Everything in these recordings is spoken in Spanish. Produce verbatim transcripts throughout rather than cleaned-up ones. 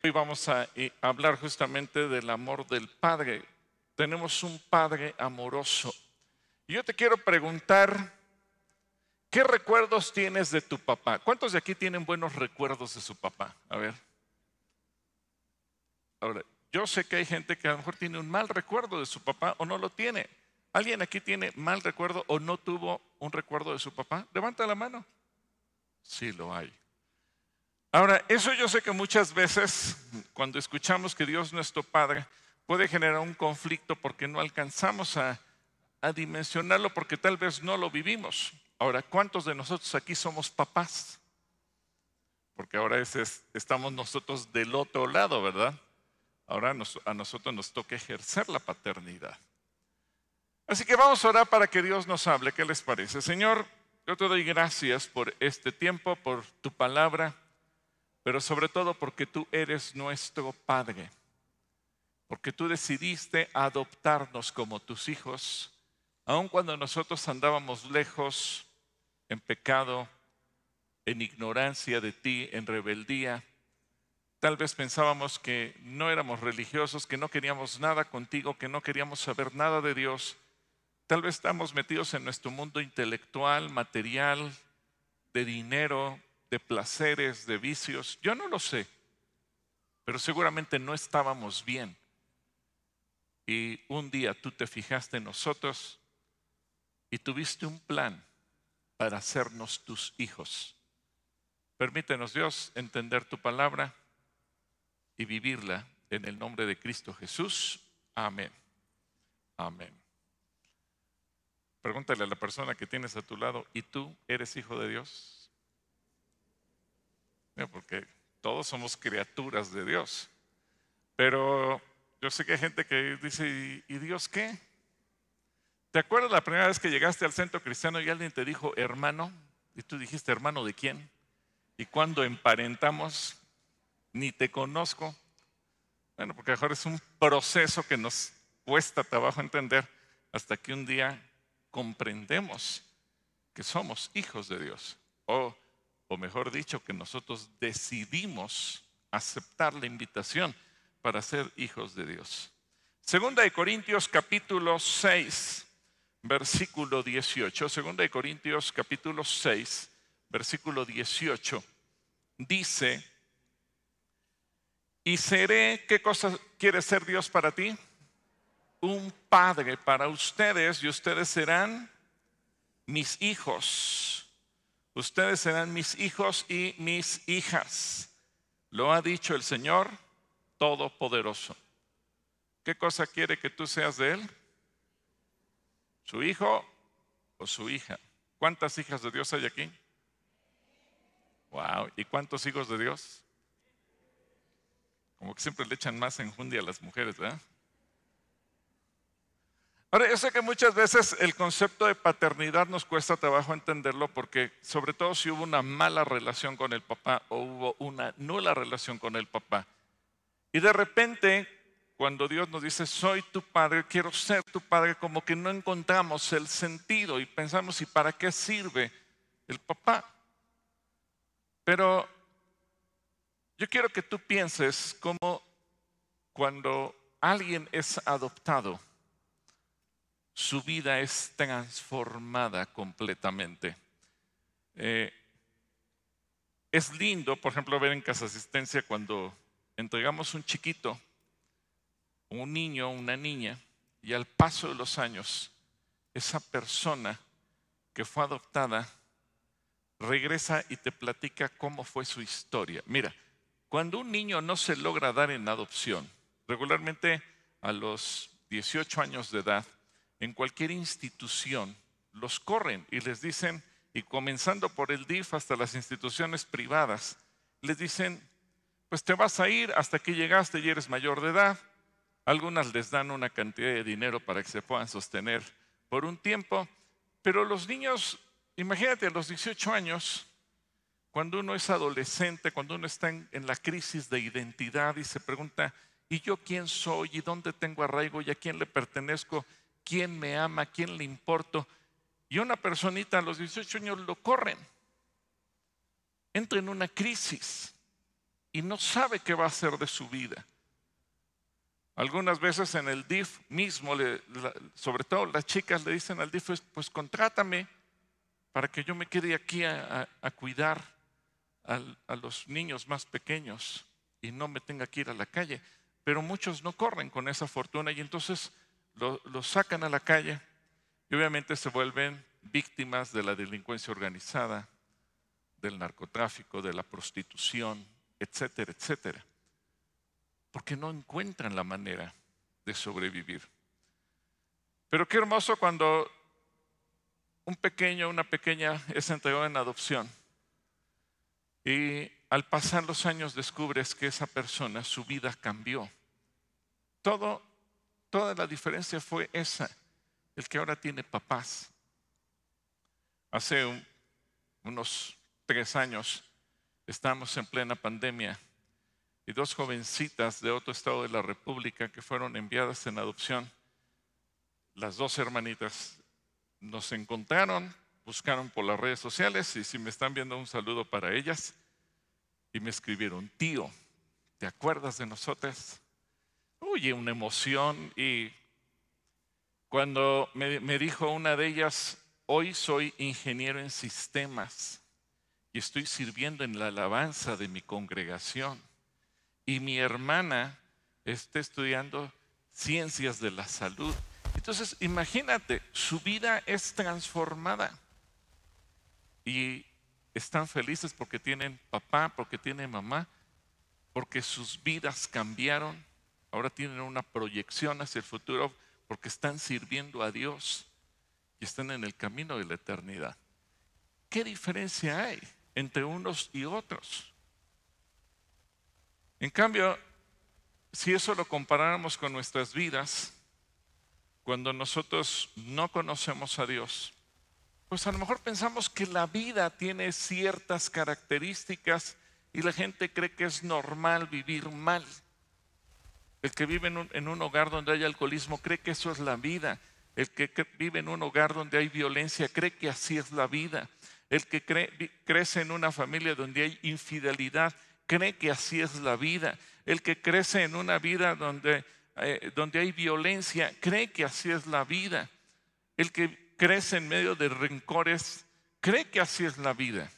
Hoy vamos a eh, hablar justamente del amor del Padre. Tenemos un Padre amoroso. Y yo te quiero preguntar, ¿qué recuerdos tienes de tu papá? ¿Cuántos de aquí tienen buenos recuerdos de su papá? A ver. Ahora, yo sé que hay gente que a lo mejor tiene un mal recuerdo de su papá o no lo tiene. ¿Alguien aquí tiene mal recuerdo o no tuvo un recuerdo de su papá? Levanta la mano. Sí lo hay. Ahora, eso yo sé que muchas veces cuando escuchamos que Dios nuestro Padre puede generar un conflicto porque no alcanzamos a, a dimensionarlo porque tal vez no lo vivimos. Ahora, ¿cuántos de nosotros aquí somos papás? Porque ahora ese es, estamos nosotros del otro lado, ¿verdad? Ahora nos, a nosotros nos toca ejercer la paternidad. Así que vamos a orar para que Dios nos hable. ¿Qué les parece? Señor, yo te doy gracias por este tiempo, por tu palabra, pero sobre todo porque tú eres nuestro Padre, porque tú decidiste adoptarnos como tus hijos, aun cuando nosotros andábamos lejos, en pecado, en ignorancia de ti, en rebeldía. Tal vez pensábamos que no éramos religiosos, que no queríamos nada contigo, que no queríamos saber nada de Dios. Tal vez estamos metidos en nuestro mundo intelectual, material, de dinero, de placeres, de vicios. Yo no lo sé, pero seguramente no estábamos bien. Y un día tú te fijaste en nosotros y tuviste un plan para hacernos tus hijos. Permítenos, Dios, entender tu palabra y vivirla en el nombre de Cristo Jesús. Amén. Amén. Pregúntale a la persona que tienes a tu lado, ¿y tú eres hijo de Dios? Porque todos somos criaturas de Dios. Pero yo sé que hay gente que dice, ¿y, y Dios qué? ¿Te acuerdas la primera vez que llegaste al centro cristiano y alguien te dijo hermano? Y tú dijiste, ¿hermano de quién? Y cuando emparentamos, ni te conozco. Bueno, porque a lo mejor es un proceso que nos cuesta trabajo entender hasta que un día comprendemos que somos hijos de Dios. O, o mejor dicho, que nosotros decidimos aceptar la invitación para ser hijos de Dios. Segunda de Corintios capítulo seis, versículo dieciocho. Segunda de Corintios capítulo seis, versículo dieciocho. Dice, y seré, ¿qué cosa quiere ser Dios para ti? Un padre para ustedes y ustedes serán mis hijos. Ustedes serán mis hijos y mis hijas. Lo ha dicho el Señor Todopoderoso. ¿Qué cosa quiere que tú seas de Él? ¿Su hijo o su hija? ¿Cuántas hijas de Dios hay aquí? Wow. ¿Y cuántos hijos de Dios? Como que siempre le echan más enjundia a las mujeres, ¿verdad? Ahora, yo sé que muchas veces el concepto de paternidad nos cuesta trabajo entenderlo porque, sobre todo si hubo una mala relación con el papá o hubo una nula relación con el papá. Y de repente, cuando Dios nos dice, soy tu padre, quiero ser tu padre, como que no encontramos el sentido y pensamos, ¿y para qué sirve el papá? Pero yo quiero que tú pienses como cuando alguien es adoptado, su vida es transformada completamente. Eh, es lindo, por ejemplo, ver en Casa Asistencia cuando entregamos un chiquito, un niño, una niña, y al paso de los años, esa persona que fue adoptada regresa y te platica cómo fue su historia. Mira, cuando un niño no se logra dar en adopción, regularmente a los dieciocho años de edad, en cualquier institución los corren y les dicen, y comenzando por el D I F hasta las instituciones privadas, les dicen, pues te vas a ir hasta que llegaste y eres mayor de edad. Algunas les dan una cantidad de dinero para que se puedan sostener por un tiempo, pero los niños, imagínate a los dieciocho años, cuando uno es adolescente, cuando uno está en, en la crisis de identidad y se pregunta, ¿y yo quién soy? ¿Y dónde tengo arraigo? ¿Y a quién le pertenezco? ¿Quién me ama? ¿Quién le importo? Y una personita a los dieciocho años lo corren. Entra en una crisis y no sabe qué va a hacer de su vida. Algunas veces en el D I F mismo, le, la, sobre todo las chicas le dicen al D I F, pues contrátame para que yo me quede aquí a, a, a cuidar a, a los niños más pequeños y no me tenga que ir a la calle. Pero muchos no corren con esa fortuna y entonces lo, lo sacan a la calle y obviamente se vuelven víctimas de la delincuencia organizada, del narcotráfico, de la prostitución, etcétera, etcétera. Porque no encuentran la manera de sobrevivir. Pero qué hermoso cuando un pequeño, una pequeña es entregado en adopción y al pasar los años descubres que esa persona, su vida cambió. Todo, toda la diferencia fue esa, el que ahora tiene papás. Hace un, unos tres años estábamos en plena pandemia y dos jovencitas de otro estado de la República que fueron enviadas en adopción, las dos hermanitas, nos encontraron, buscaron por las redes sociales y si me están viendo un saludo para ellas y me escribieron, tío, ¿te acuerdas de nosotras? Oye, una emoción y cuando me, me dijo una de ellas, hoy soy ingeniero en sistemas y estoy sirviendo en la alabanza de mi congregación y mi hermana está estudiando ciencias de la salud. Entonces, imagínate, su vida es transformada y están felices porque tienen papá, porque tienen mamá, porque sus vidas cambiaron. Ahora tienen una proyección hacia el futuro porque están sirviendo a Dios y están en el camino de la eternidad. ¿Qué diferencia hay entre unos y otros? En cambio, si eso lo comparáramos con nuestras vidas, cuando nosotros no conocemos a Dios, pues a lo mejor pensamos que la vida tiene ciertas características y la gente cree que es normal vivir mal. El que vive en un, en un hogar donde hay alcoholismo cree que eso es la vida. El que, que vive en un hogar donde hay violencia cree que así es la vida. El que cree, crece en una familia donde hay infidelidad cree que así es la vida. El que crece en una vida donde, eh, donde hay violencia cree que así es la vida. El que crece en medio de rencores cree que así es la vida.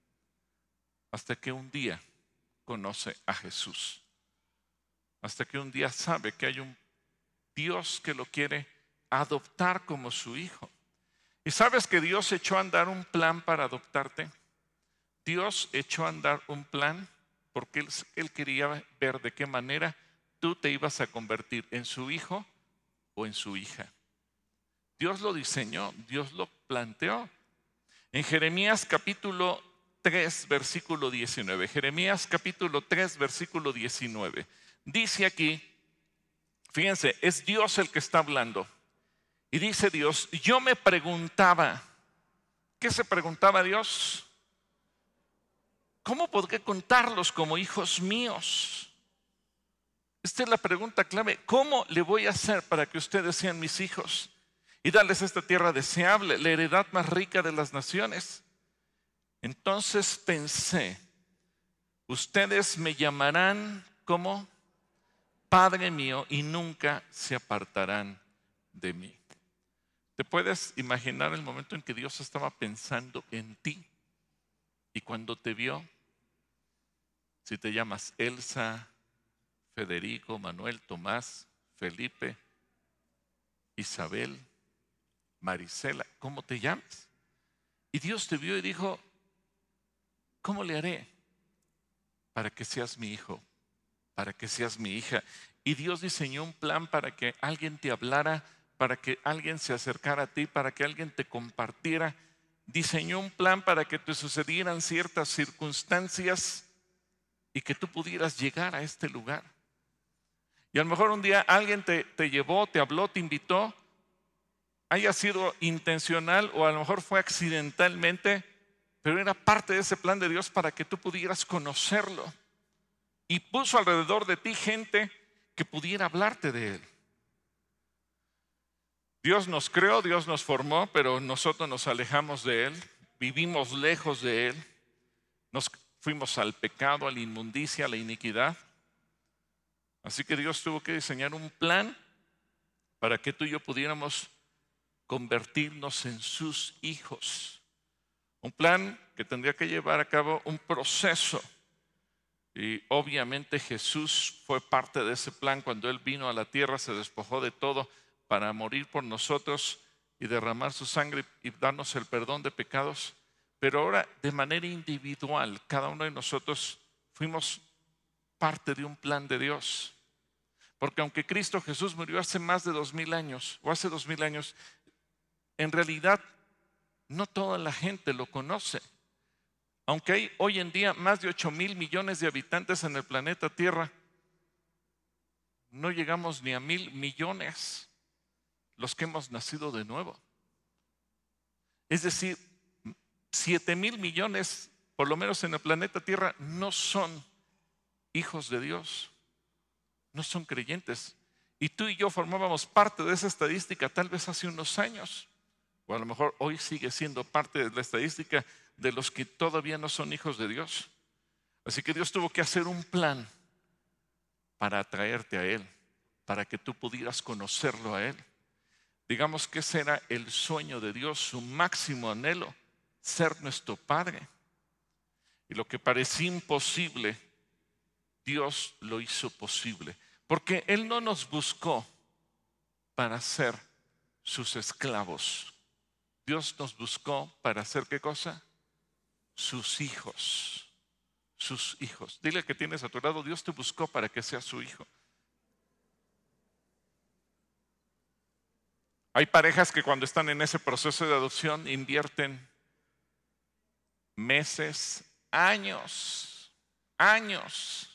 Hasta que un día conoce a Jesús. Hasta que un día sabe que hay un Dios que lo quiere adoptar como su hijo. ¿Y sabes que Dios echó a andar un plan para adoptarte? Dios echó a andar un plan porque él, él quería ver de qué manera tú te ibas a convertir en su hijo o en su hija. Dios lo diseñó, Dios lo planteó. En Jeremías capítulo tres, versículo diecinueve. Jeremías capítulo tres, versículo diecinueve. Dice aquí, fíjense, es Dios el que está hablando. Y dice Dios, yo me preguntaba, ¿qué se preguntaba Dios? ¿Cómo podré contarlos como hijos míos? Esta es la pregunta clave. ¿Cómo le voy a hacer para que ustedes sean mis hijos? Y darles esta tierra deseable, la heredad más rica de las naciones. Entonces pensé, ustedes me llamarán como Padre mío y nunca se apartarán de mí. ¿Te puedes imaginar el momento en que Dios estaba pensando en ti? Y cuando te vio, si te llamas Elsa, Federico, Manuel, Tomás, Felipe, Isabel, Marisela, ¿cómo te llamas? Y Dios te vio y dijo, ¿cómo le haré para que seas mi hijo, para que seas mi hija? Y Dios diseñó un plan para que alguien te hablara, para que alguien se acercara a ti, para que alguien te compartiera. Diseñó un plan para que te sucedieran ciertas circunstancias y que tú pudieras llegar a este lugar. Y a lo mejor un día alguien te, te llevó, te habló, te invitó, haya sido intencional o a lo mejor fue accidentalmente, pero era parte de ese plan de Dios para que tú pudieras conocerlo. Y puso alrededor de ti gente que pudiera hablarte de Él. Dios nos creó, Dios nos formó, pero nosotros nos alejamos de Él, vivimos lejos de Él, nos fuimos al pecado, a la inmundicia, a la iniquidad. Así que Dios tuvo que diseñar un plan para que tú y yo pudiéramos convertirnos en sus hijos. Un plan que tendría que llevar a cabo un proceso. Y obviamente Jesús fue parte de ese plan. Cuando Él vino a la tierra, se despojó de todo para morir por nosotros y derramar su sangre y darnos el perdón de pecados. Pero ahora, de manera individual, cada uno de nosotros fuimos parte de un plan de Dios. Porque aunque Cristo Jesús murió hace más de dos mil años, o hace dos mil años, en realidad no toda la gente lo conoce. Aunque hay hoy en día más de ocho mil millones de habitantes en el planeta Tierra, no llegamos ni a mil millones los que hemos nacido de nuevo. Es decir, siete mil millones, por lo menos en el planeta Tierra, no son hijos de Dios, no son creyentes. Y tú y yo formábamos parte de esa estadística tal vez hace unos años, o a lo mejor hoy sigue siendo parte de la estadística de los que todavía no son hijos de Dios. Así que Dios tuvo que hacer un plan para atraerte a Él, para que tú pudieras conocerlo a Él. Digamos que ese era el sueño de Dios, su máximo anhelo, ser nuestro Padre. Y lo que parecía imposible, Dios lo hizo posible. Porque Él no nos buscó para ser sus esclavos. Dios nos buscó para hacer ¿qué cosa? Sus hijos. Sus hijos. Dile que tienes a tu lado, Dios te buscó para que seas su hijo. Hay parejas que cuando están en ese proceso de adopción invierten meses, años, años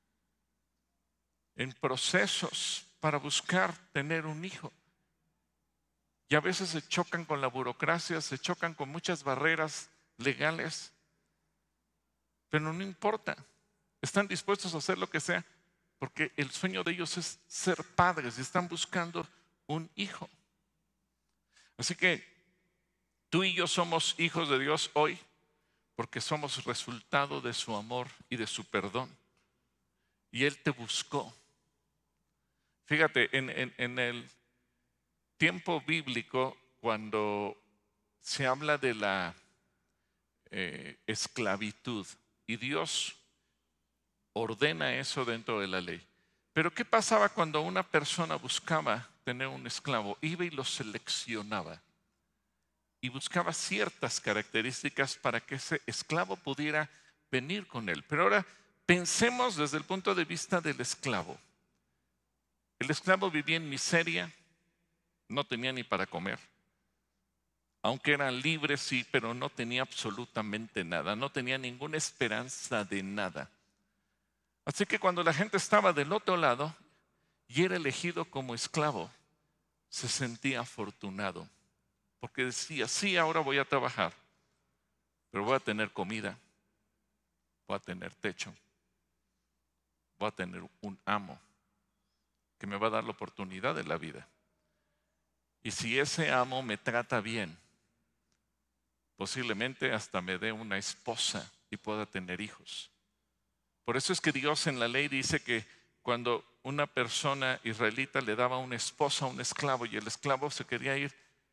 en procesos para buscar tener un hijo. Y a veces se chocan con la burocracia, se chocan con muchas barreras legales, pero no importa. Están dispuestos a hacer lo que sea porque el sueño de ellos es ser padres y están buscando un hijo. Así que tú y yo somos hijos de Dios hoy porque somos resultado de su amor y de su perdón. Y Él te buscó. Fíjate, en, en, en el tiempo bíblico, cuando se habla de la eh, esclavitud, y Dios ordena eso dentro de la ley. Pero ¿qué pasaba cuando una persona buscaba tener un esclavo? Iba y lo seleccionaba y buscaba ciertas características para que ese esclavo pudiera venir con él. Pero ahora pensemos desde el punto de vista del esclavo. El esclavo vivía en miseria, no tenía ni para comer. Aunque era libre, sí, pero no tenía absolutamente nada, no tenía ninguna esperanza de nada. Así que cuando la gente estaba del otro lado y era elegido como esclavo, se sentía afortunado, porque decía, sí, ahora voy a trabajar, pero voy a tener comida, voy a tener techo, voy a tener un amo que me va a dar la oportunidad de la vida. Y si ese amo me trata bien, posiblemente hasta me dé una esposa y pueda tener hijos. Por eso es que Dios en la ley dice que cuando una persona israelita le daba una esposa a un esclavo y el esclavo se quería ir,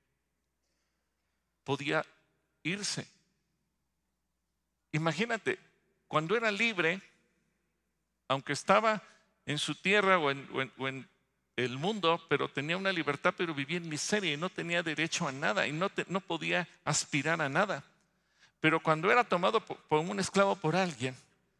podía irse. Imagínate, cuando era libre, aunque estaba en su tierra o en, o en, o en el mundo, pero tenía una libertad, pero vivía en miseria y no tenía derecho a nada y no, te, no podía aspirar a nada. Pero cuando era tomado por, por un esclavo por alguien,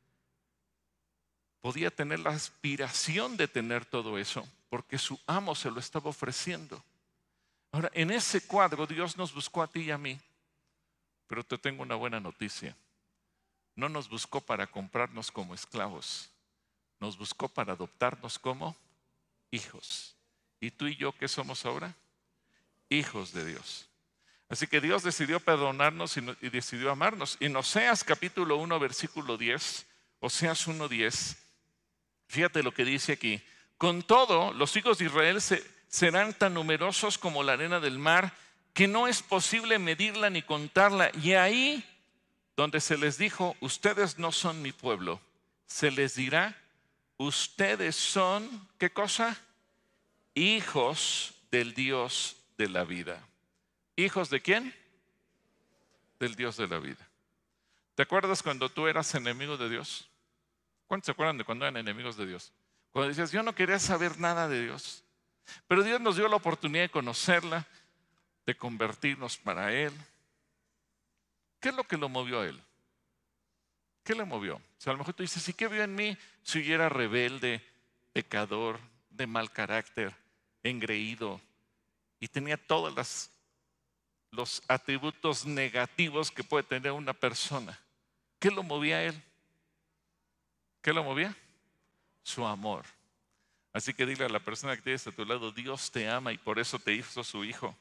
podía tener la aspiración de tener todo eso, porque su amo se lo estaba ofreciendo. Ahora, en ese cuadro Dios nos buscó a ti y a mí, pero te tengo una buena noticia. No nos buscó para comprarnos como esclavos, nos buscó para adoptarnos como hijos. ¿Y tú y yo qué somos ahora? Hijos de Dios. Así que Dios decidió perdonarnos y, no, y decidió amarnos. En Oseas capítulo uno, versículo diez, Oseas uno, diez, fíjate lo que dice aquí. Con todo, los hijos de Israel se, serán tan numerosos como la arena del mar, que no es posible medirla ni contarla. Y ahí donde se les dijo, ustedes no son mi pueblo, se les dirá, ustedes son, ¿qué cosa? Hijos del Dios de la vida. ¿Hijos de quién? Del Dios de la vida. ¿Te acuerdas cuando tú eras enemigo de Dios? ¿Cuántos se acuerdan de cuando eran enemigos de Dios? Cuando decías, yo no quería saber nada de Dios, pero Dios nos dio la oportunidad de conocerla, de convertirnos para Él. ¿Qué es lo que lo movió a Él? ¿Qué le movió? O sea, a lo mejor tú dices, ¿y qué vio en mí si yo era rebelde, pecador, de mal carácter, engreído y tenía todos las, los atributos negativos que puede tener una persona? ¿Qué lo movía a Él? ¿Qué lo movía? Su amor. Así que dile a la persona que tienes a tu lado, Dios te ama y por eso te hizo su hijo.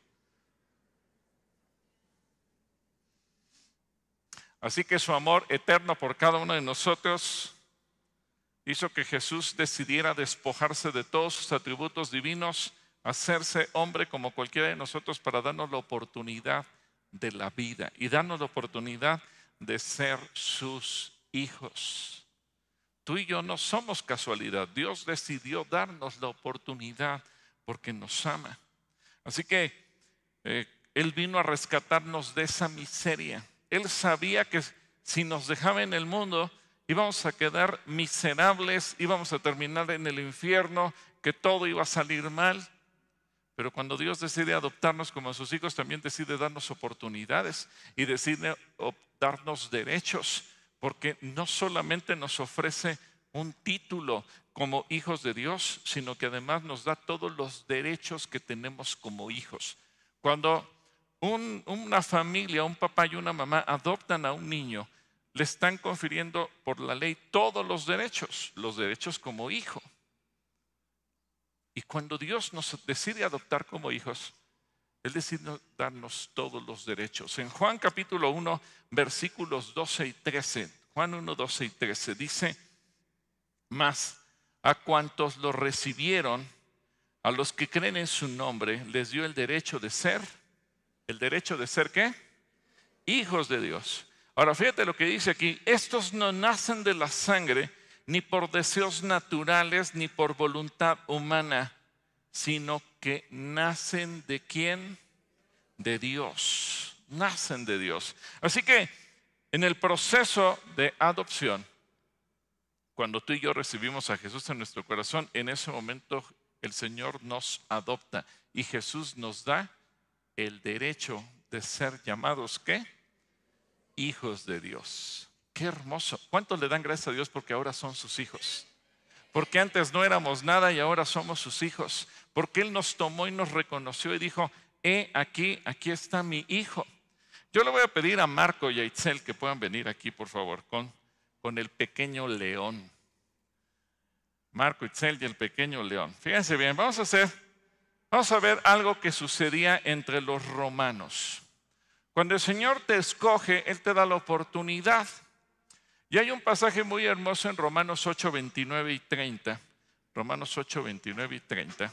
Así que su amor eterno por cada uno de nosotros hizo que Jesús decidiera despojarse de todos sus atributos divinos, hacerse hombre como cualquiera de nosotros para darnos la oportunidad de la vida y darnos la oportunidad de ser sus hijos. Tú y yo no somos casualidad. Dios decidió darnos la oportunidad porque nos ama. Así que eh, Él vino a rescatarnos de esa miseria. Él sabía que si nos dejaba en el mundo íbamos a quedar miserables, íbamos a terminar en el infierno, que todo iba a salir mal. Pero cuando Dios decide adoptarnos como sus hijos, también decide darnos oportunidades y decide darnos derechos, porque no solamente nos ofrece un título como hijos de Dios, sino que además nos da todos los derechos que tenemos como hijos. Cuando un, una familia, un papá y una mamá adoptan a un niño, le están confiriendo por la ley todos los derechos, los derechos como hijo. Y cuando Dios nos decide adoptar como hijos, Él decide darnos todos los derechos. En Juan capítulo uno, versículos doce y trece, Juan uno, doce y trece, dice, mas a cuantos lo recibieron, a los que creen en su nombre, les dio el derecho de ser, ¿el derecho de ser qué? Hijos de Dios. Ahora fíjate lo que dice aquí, estos no nacen de la sangre, ni por deseos naturales, ni por voluntad humana, sino que nacen de ¿quién? De Dios. Nacen de Dios. Así que en el proceso de adopción, cuando tú y yo recibimos a Jesús en nuestro corazón, en ese momento el Señor nos adopta y Jesús nos da el derecho de ser llamados ¿qué? Hijos de Dios. Qué hermoso. ¿Cuántos le dan gracias a Dios porque ahora son sus hijos? Porque antes no éramos nada y ahora somos sus hijos. Porque Él nos tomó y nos reconoció y dijo, he aquí, aquí está mi hijo. Yo le voy a pedir a Marco y a Itzel que puedan venir aquí, por favor, con, con el pequeño león. Marco, Itzel y el pequeño león. Fíjense bien, vamos a hacer, vamos a ver algo que sucedía entre los romanos. Cuando el Señor te escoge, Él te da la oportunidad. Y hay un pasaje muy hermoso en Romanos ocho, veintinueve y treinta. Romanos ocho, veintinueve y treinta.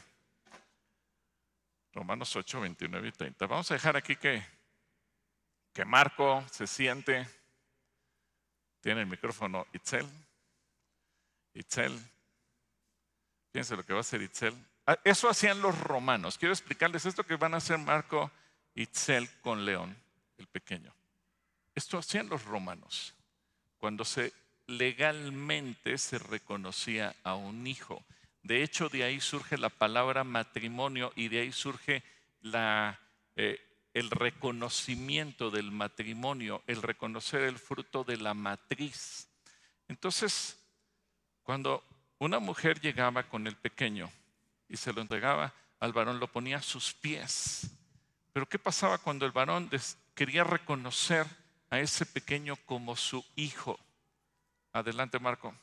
Romanos ocho, veintinueve y treinta. Vamos a dejar aquí que, que Marco se siente. Tiene el micrófono Itzel. Itzel. Fíjense lo que va a hacer Itzel. Eso hacían los romanos. Quiero explicarles esto que van a hacer Marco y Itzel con León, el pequeño. Esto hacían los romanos. Cuando se legalmente se reconocía a un hijo. De hecho, de ahí surge la palabra matrimonio y de ahí surge la, eh, el reconocimiento del matrimonio, el reconocer el fruto de la matriz. Entonces, cuando una mujer llegaba con el pequeño y se lo entregaba al varón, lo ponía a sus pies. Pero ¿qué pasaba cuando el varón quería reconocer a ese pequeño como su hijo? Adelante, Marco.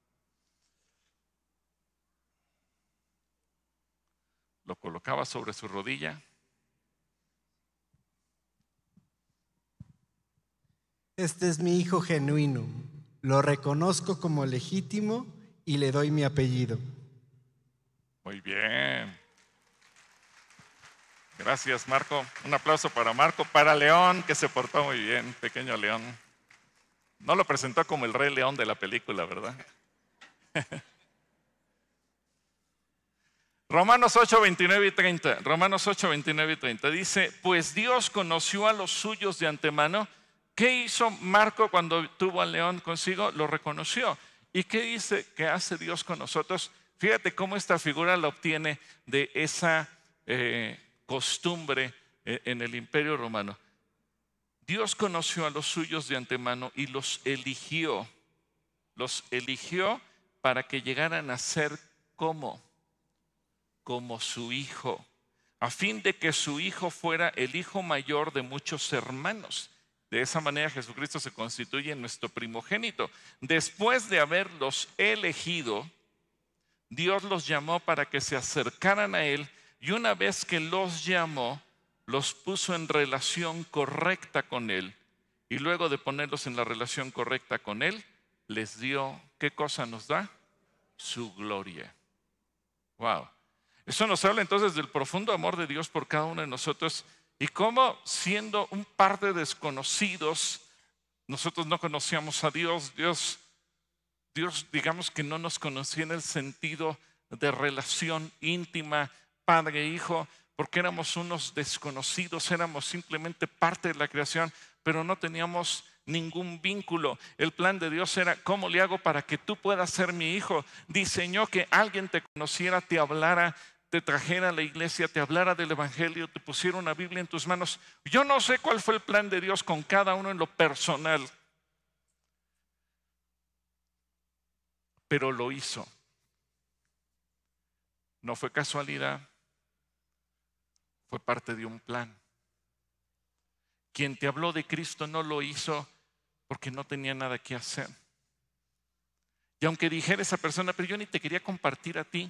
Lo colocaba sobre su rodilla. Este es mi hijo genuino. Lo reconozco como legítimo y le doy mi apellido. Muy bien. Gracias, Marco. Un aplauso para Marco, para León, que se portó muy bien, pequeño León. No lo presentó como el Rey León de la película, ¿verdad? Romanos ocho, veintinueve y treinta. Romanos ocho, veintinueve y treinta. Dice, pues Dios conoció a los suyos de antemano. ¿Qué hizo Marco cuando tuvo al león consigo? Lo reconoció. ¿Y qué dice que hace Dios con nosotros? Fíjate cómo esta figura la obtiene de esa eh, costumbre eh, en el Imperio Romano. Dios conoció a los suyos de antemano y los eligió. Los eligió para que llegaran a ser como, como su hijo, a fin de que su hijo fuera el hijo mayor de muchos hermanos. De esa manera Jesucristo se constituye en nuestro primogénito. Después de haberlos elegido, Dios los llamó para que se acercaran a Él y una vez que los llamó, los puso en relación correcta con Él. Y luego de ponerlos en la relación correcta con Él, les dio, ¿qué cosa nos da? Su gloria. Wow. Eso nos habla entonces del profundo amor de Dios por cada uno de nosotros y cómo siendo un par de desconocidos, nosotros no conocíamos a Dios, Dios, Dios digamos que no nos conocía en el sentido de relación íntima, padre e hijo, porque éramos unos desconocidos, éramos simplemente parte de la creación, pero no teníamos ningún vínculo. El plan de Dios era, ¿cómo le hago para que tú puedas ser mi hijo? Diseñó que alguien te conociera, te hablara, te trajera a la iglesia, te hablara del evangelio, te pusiera una Biblia en tus manos. Yo no sé cuál fue el plan de Dios con cada uno en lo personal, pero lo hizo. No fue casualidad, fue parte de un plan. Quien te habló de Cristo no lo hizo porque no tenía nada que hacer. Y aunque dijera esa persona, pero yo ni te quería compartir a ti,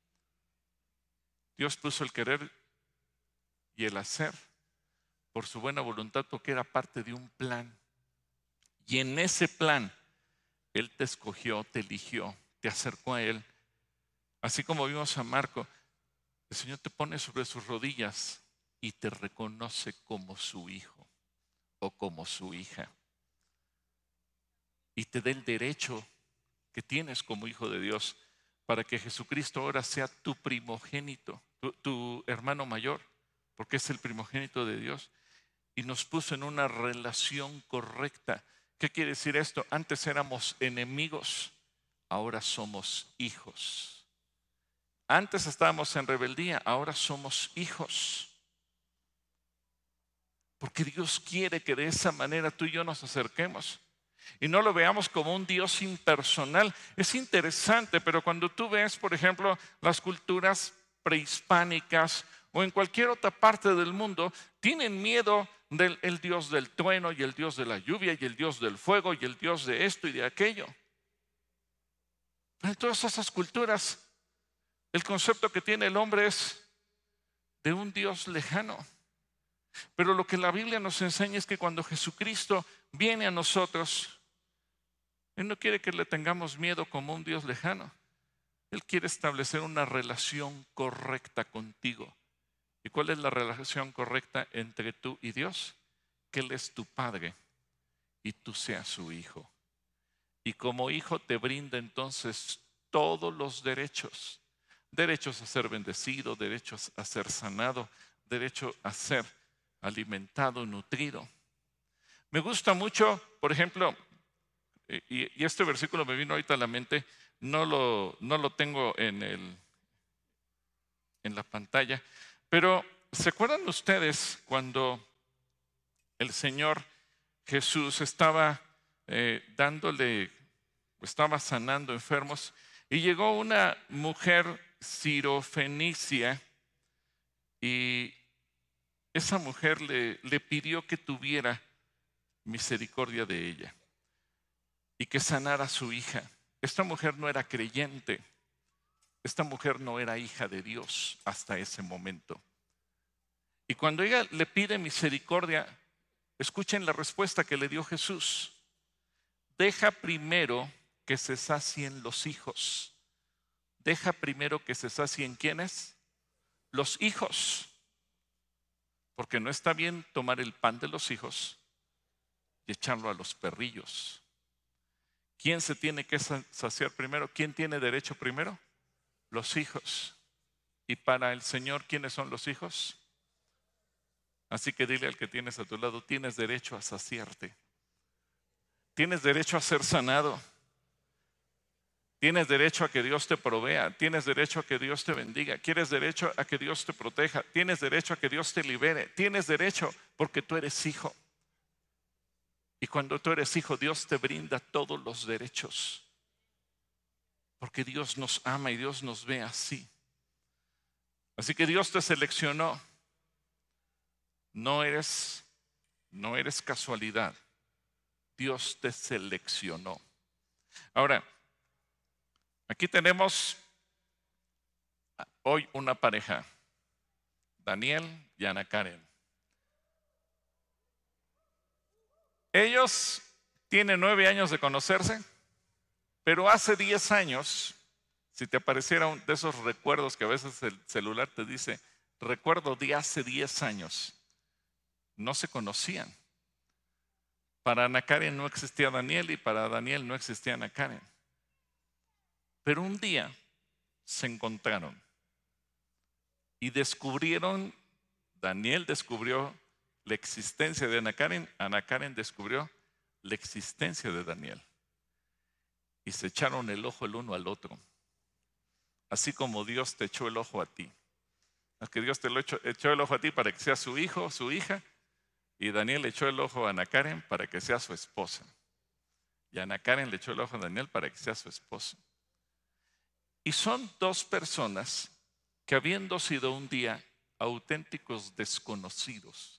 Dios puso el querer y el hacer por su buena voluntad, porque era parte de un plan. Y en ese plan, Él te escogió, te eligió, te acercó a Él. Así como vimos a Marco, el Señor te pone sobre sus rodillas y te reconoce como su hijo o como su hija. Y te da el derecho que tienes como hijo de Dios para que Jesucristo ahora sea tu primogénito, tu, tu hermano mayor, porque es el primogénito de Dios. Y nos puso en una relación correcta. ¿Qué quiere decir esto? Antes éramos enemigos, ahora somos hijos. Antes estábamos en rebeldía, ahora somos hijos. Porque Dios quiere que de esa manera tú y yo nos acerquemos. Y no lo veamos como un Dios impersonal. Es interesante, pero cuando tú ves, por ejemplo, las culturas prehispánicas o en cualquier otra parte del mundo, tienen miedo del el Dios del trueno y el Dios de la lluvia y el Dios del fuego y el Dios de esto y de aquello. Pero en todas esas culturas, el concepto que tiene el hombre es de un Dios lejano. Pero lo que la Biblia nos enseña es que cuando Jesucristo viene a nosotros, Él no quiere que le tengamos miedo como un Dios lejano. Él quiere establecer una relación correcta contigo. ¿Y cuál es la relación correcta entre tú y Dios? Que Él es tu Padre y tú seas su hijo. Y como hijo te brinda entonces todos los derechos. Derechos a ser bendecido, derechos a ser sanado, derecho a ser alimentado, nutrido. Me gusta mucho, por ejemplo, y, y este versículo me vino ahorita a la mente, no lo, no lo tengo en, el, en la pantalla, pero ¿se acuerdan ustedes cuando el Señor Jesús estaba eh, dándole, estaba sanando enfermos y llegó una mujer sirofenicia y esa mujer le, le pidió que tuviera misericordia de ella y que sanara a su hija? Esta mujer no era creyente, esta mujer no era hija de Dios hasta ese momento. Y cuando ella le pide misericordia, escuchen la respuesta que le dio Jesús. Deja primero que se sacien los hijos. Deja primero que se sacien ¿quiénes? Los hijos. Porque no está bien tomar el pan de los hijos y echarlo a los perrillos. ¿Quién se tiene que saciar primero? ¿Quién tiene derecho primero? Los hijos. Y para el Señor, ¿quiénes son los hijos? Así que dile al que tienes a tu lado, tienes derecho a saciarte. Tienes derecho a ser sanado. Tienes derecho a que Dios te provea. Tienes derecho a que Dios te bendiga. Tienes derecho a que Dios te proteja. Tienes derecho a que Dios te libere. Tienes derecho porque tú eres hijo. Y cuando tú eres hijo, Dios te brinda todos los derechos. Porque Dios nos ama y Dios nos ve así. Así que Dios te seleccionó. No eres, no eres casualidad. Dios te seleccionó. Ahora, aquí tenemos hoy una pareja, Daniel y Ana Karen. Ellos tienen nueve años de conocerse, pero hace diez años, si te apareciera un de esos recuerdos que a veces el celular te dice, recuerdo de hace diez años, no se conocían. Para Ana Karen no existía Daniel y para Daniel no existía Ana Karen. Pero un día se encontraron y descubrieron, Daniel descubrió la existencia de Ana Karen, Ana Karen descubrió la existencia de Daniel. Y se echaron el ojo el uno al otro. Así como Dios te echó el ojo a ti. Es que Dios te lo echó, echó el ojo a ti para que seas su hijo, su hija. Y Daniel le echó el ojo a Ana Karen para que sea su esposa. Y Ana Karen le echó el ojo a Daniel para que sea su esposo. Y son dos personas que habiendo sido un día auténticos desconocidos,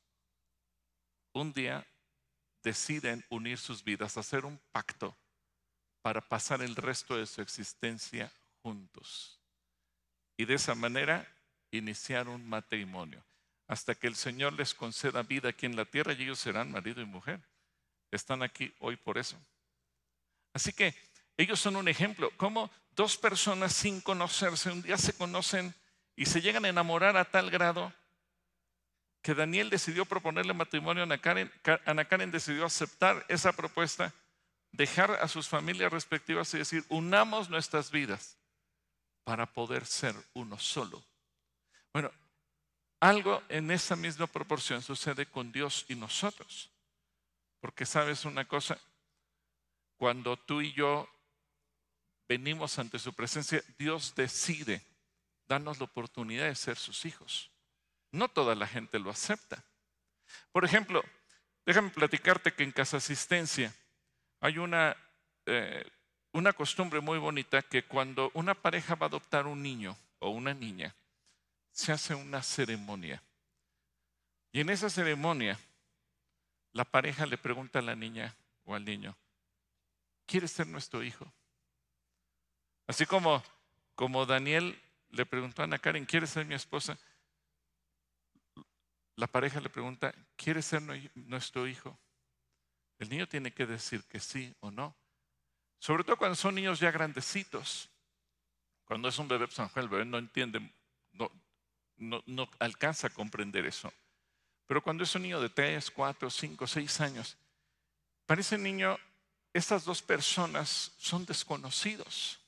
un día deciden unir sus vidas, hacer un pacto para pasar el resto de su existencia juntos. Y de esa manera iniciar un matrimonio. Hasta que el Señor les conceda vida aquí en la tierra y ellos serán marido y mujer. Están aquí hoy por eso. Así que ellos son un ejemplo. Como dos personas sin conocerse un día se conocen y se llegan a enamorar a tal grado que Daniel decidió proponerle matrimonio a Ana Karen. Ana Karen decidió aceptar esa propuesta, dejar a sus familias respectivas y decir, unamos nuestras vidas para poder ser uno solo. Bueno, algo en esa misma proporción sucede con Dios y nosotros. Porque sabes una cosa, cuando tú y yo venimos ante su presencia, Dios decide darnos la oportunidad de ser sus hijos. No toda la gente lo acepta. Por ejemplo, déjame platicarte que en Casa Asistencia hay una, eh, una costumbre muy bonita que cuando una pareja va a adoptar un niño o una niña, se hace una ceremonia. Y en esa ceremonia, la pareja le pregunta a la niña o al niño, ¿quieres ser nuestro hijo? Así como, como Daniel le preguntó a Ana Karen, ¿quieres ser mi esposa? La pareja le pregunta, ¿quieres ser nuestro hijo? El niño tiene que decir que sí o no. Sobre todo cuando son niños ya grandecitos. Cuando es un bebé, pues el bebé no entiende, no, no, no alcanza a comprender eso. Pero cuando es un niño de tres, cuatro, cinco, seis años, para ese niño, estas dos personas son desconocidos.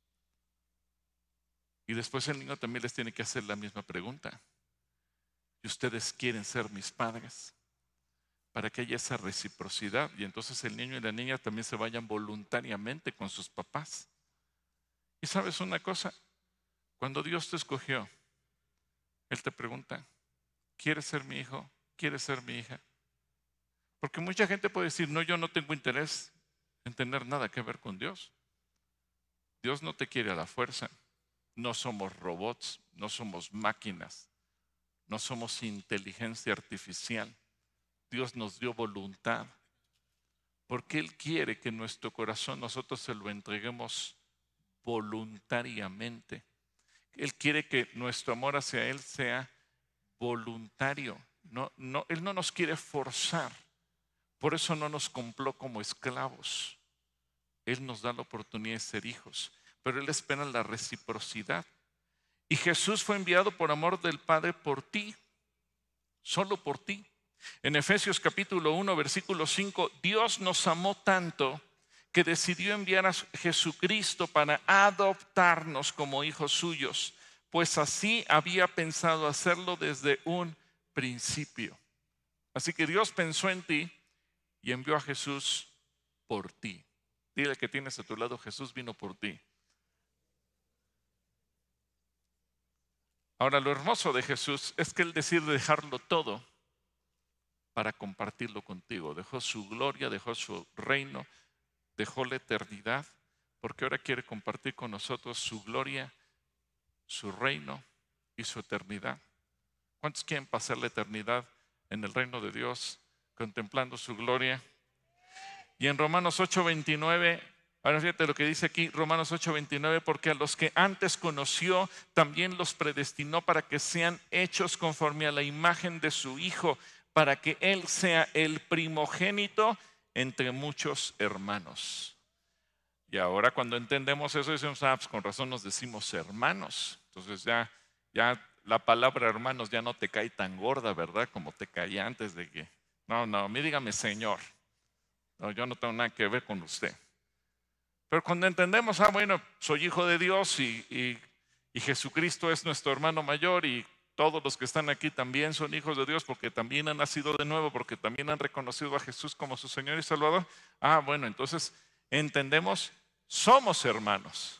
Y después el niño también les tiene que hacer la misma pregunta. ¿Y ustedes quieren ser mis padres? Para que haya esa reciprocidad. Y entonces el niño y la niña también se vayan voluntariamente con sus papás. Y sabes una cosa, cuando Dios te escogió, Él te pregunta, ¿quieres ser mi hijo? ¿Quieres ser mi hija? Porque mucha gente puede decir, no, yo no tengo interés en tener nada que ver con Dios. Dios no te quiere a la fuerza. No somos robots, no somos máquinas, no somos inteligencia artificial. Dios nos dio voluntad, porque Él quiere que nuestro corazón nosotros se lo entreguemos voluntariamente. Él quiere que nuestro amor hacia Él sea voluntario. No, no, Él no nos quiere forzar. Por eso no nos compró como esclavos. Él nos da la oportunidad de ser hijos, pero Él espera la reciprocidad. Y Jesús fue enviado por amor del Padre por ti, solo por ti. En Efesios capítulo uno, versículo cinco, Dios nos amó tanto que decidió enviar a Jesucristo para adoptarnos como hijos suyos, pues así había pensado hacerlo desde un principio. Así que Dios pensó en ti y envió a Jesús por ti. Dile que tienes a tu lado, Jesús vino por ti. Ahora, lo hermoso de Jesús es que Él decide dejarlo todo para compartirlo contigo. Dejó su gloria, dejó su reino, dejó la eternidad, porque ahora quiere compartir con nosotros su gloria, su reino y su eternidad. ¿Cuántos quieren pasar la eternidad en el reino de Dios, contemplando su gloria? Y en Romanos ocho veintinueve, ahora fíjate lo que dice aquí, Romanos ocho veintinueve, porque a los que antes conoció, también los predestinó para que sean hechos conforme a la imagen de su Hijo, para que Él sea el primogénito entre muchos hermanos. Y ahora cuando entendemos eso, decimos, ah, pues con razón nos decimos hermanos. Entonces ya, ya la palabra hermanos ya no te cae tan gorda, ¿verdad? Como te caía antes de que, no, no, a mí dígame Señor. No, yo no tengo nada que ver con usted. Pero cuando entendemos, ah, bueno, soy hijo de Dios y, y, y Jesucristo es nuestro hermano mayor y todos los que están aquí también son hijos de Dios porque también han nacido de nuevo, porque también han reconocido a Jesús como su Señor y Salvador. Ah, bueno, entonces entendemos, somos hermanos.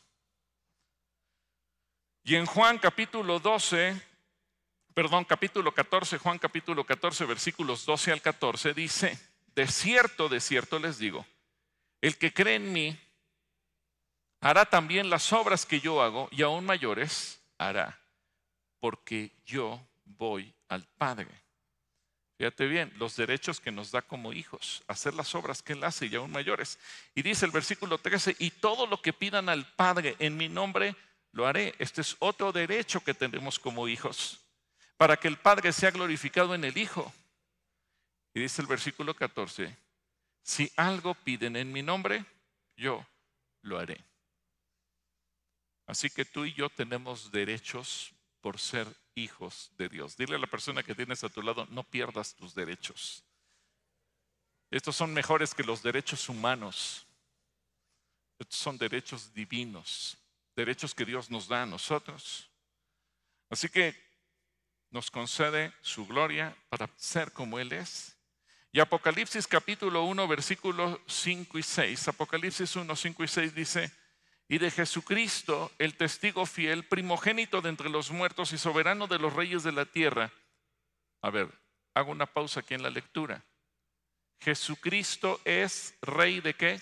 Y en Juan capítulo doce, perdón, capítulo catorce, Juan capítulo catorce, versículos doce al catorce, dice, de cierto, de cierto les digo, el que cree en mí hará también las obras que yo hago y aún mayores hará, porque yo voy al Padre. Fíjate bien, los derechos que nos da como hijos, hacer las obras que Él hace y aún mayores. Y dice el versículo trece, y todo lo que pidan al Padre en mi nombre, lo haré. Este es otro derecho que tenemos como hijos, para que el Padre sea glorificado en el Hijo. Y dice el versículo catorce, si algo piden en mi nombre, yo lo haré. Así que tú y yo tenemos derechos por ser hijos de Dios. Dile a la persona que tienes a tu lado, no pierdas tus derechos. Estos son mejores que los derechos humanos. Estos son derechos divinos, derechos que Dios nos da a nosotros. Así que nos concede su gloria para ser como Él es. Y Apocalipsis capítulo uno, versículos cinco y seis, Apocalipsis uno, cinco y seis dice, y de Jesucristo, el testigo fiel, primogénito de entre los muertos y soberano de los reyes de la tierra. A ver, hago una pausa aquí en la lectura. Jesucristo es rey de ¿qué?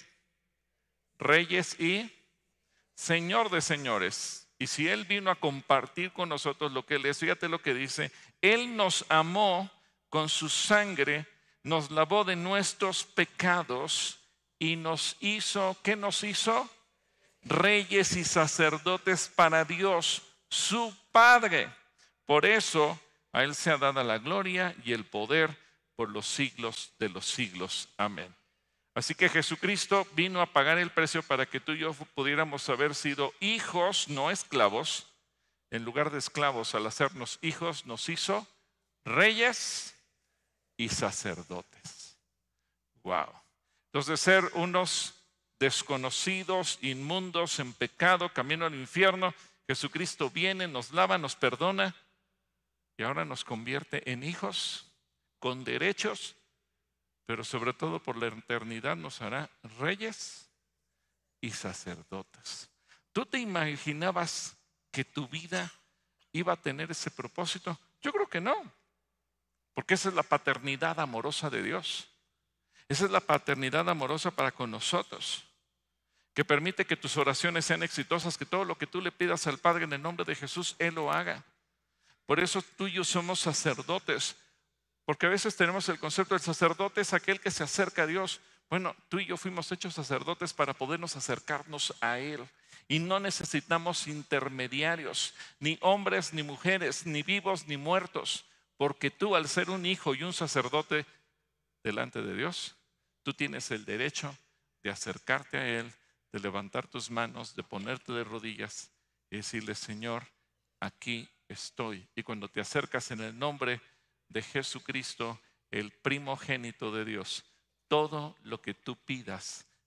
Reyes y Señor de señores. Y si Él vino a compartir con nosotros lo que Él es, fíjate lo que dice, Él nos amó con su sangre, nos lavó de nuestros pecados y nos hizo, ¿qué nos hizo? Reyes y sacerdotes para Dios, su Padre. Por eso a Él se ha dado la gloria y el poder por los siglos de los siglos. Amén. Así que Jesucristo vino a pagar el precio para que tú y yo pudiéramos haber sido hijos, no esclavos. En lugar de esclavos, al hacernos hijos, nos hizo reyes y sacerdotes. Wow. Entonces, ser unos desconocidos, inmundos, en pecado, camino al infierno, Jesucristo viene, nos lava, nos perdona y ahora nos convierte en hijos con derechos, pero sobre todo por la eternidad nos hará reyes y sacerdotes. ¿Tú te imaginabas que tu vida iba a tener ese propósito? Yo creo que no, porque esa es la paternidad amorosa de Dios. Esa es la paternidad amorosa para con nosotros, que permite que tus oraciones sean exitosas, que todo lo que tú le pidas al Padre en el nombre de Jesús, Él lo haga. Por eso tú y yo somos sacerdotes, porque a veces tenemos el concepto del sacerdote es aquel que se acerca a Dios. Bueno, tú y yo fuimos hechos sacerdotes para podernos acercarnos a Él. Y no necesitamos intermediarios, ni hombres, ni mujeres, ni vivos, ni muertos, porque tú al ser un hijo y un sacerdote delante de Dios, tú tienes el derecho de acercarte a Él, de levantar tus manos, de ponerte de rodillas y decirle, Señor, aquí estoy. Y cuando te acercas en el nombre de Jesucristo, el primogénito de Dios, todo lo que tú pidas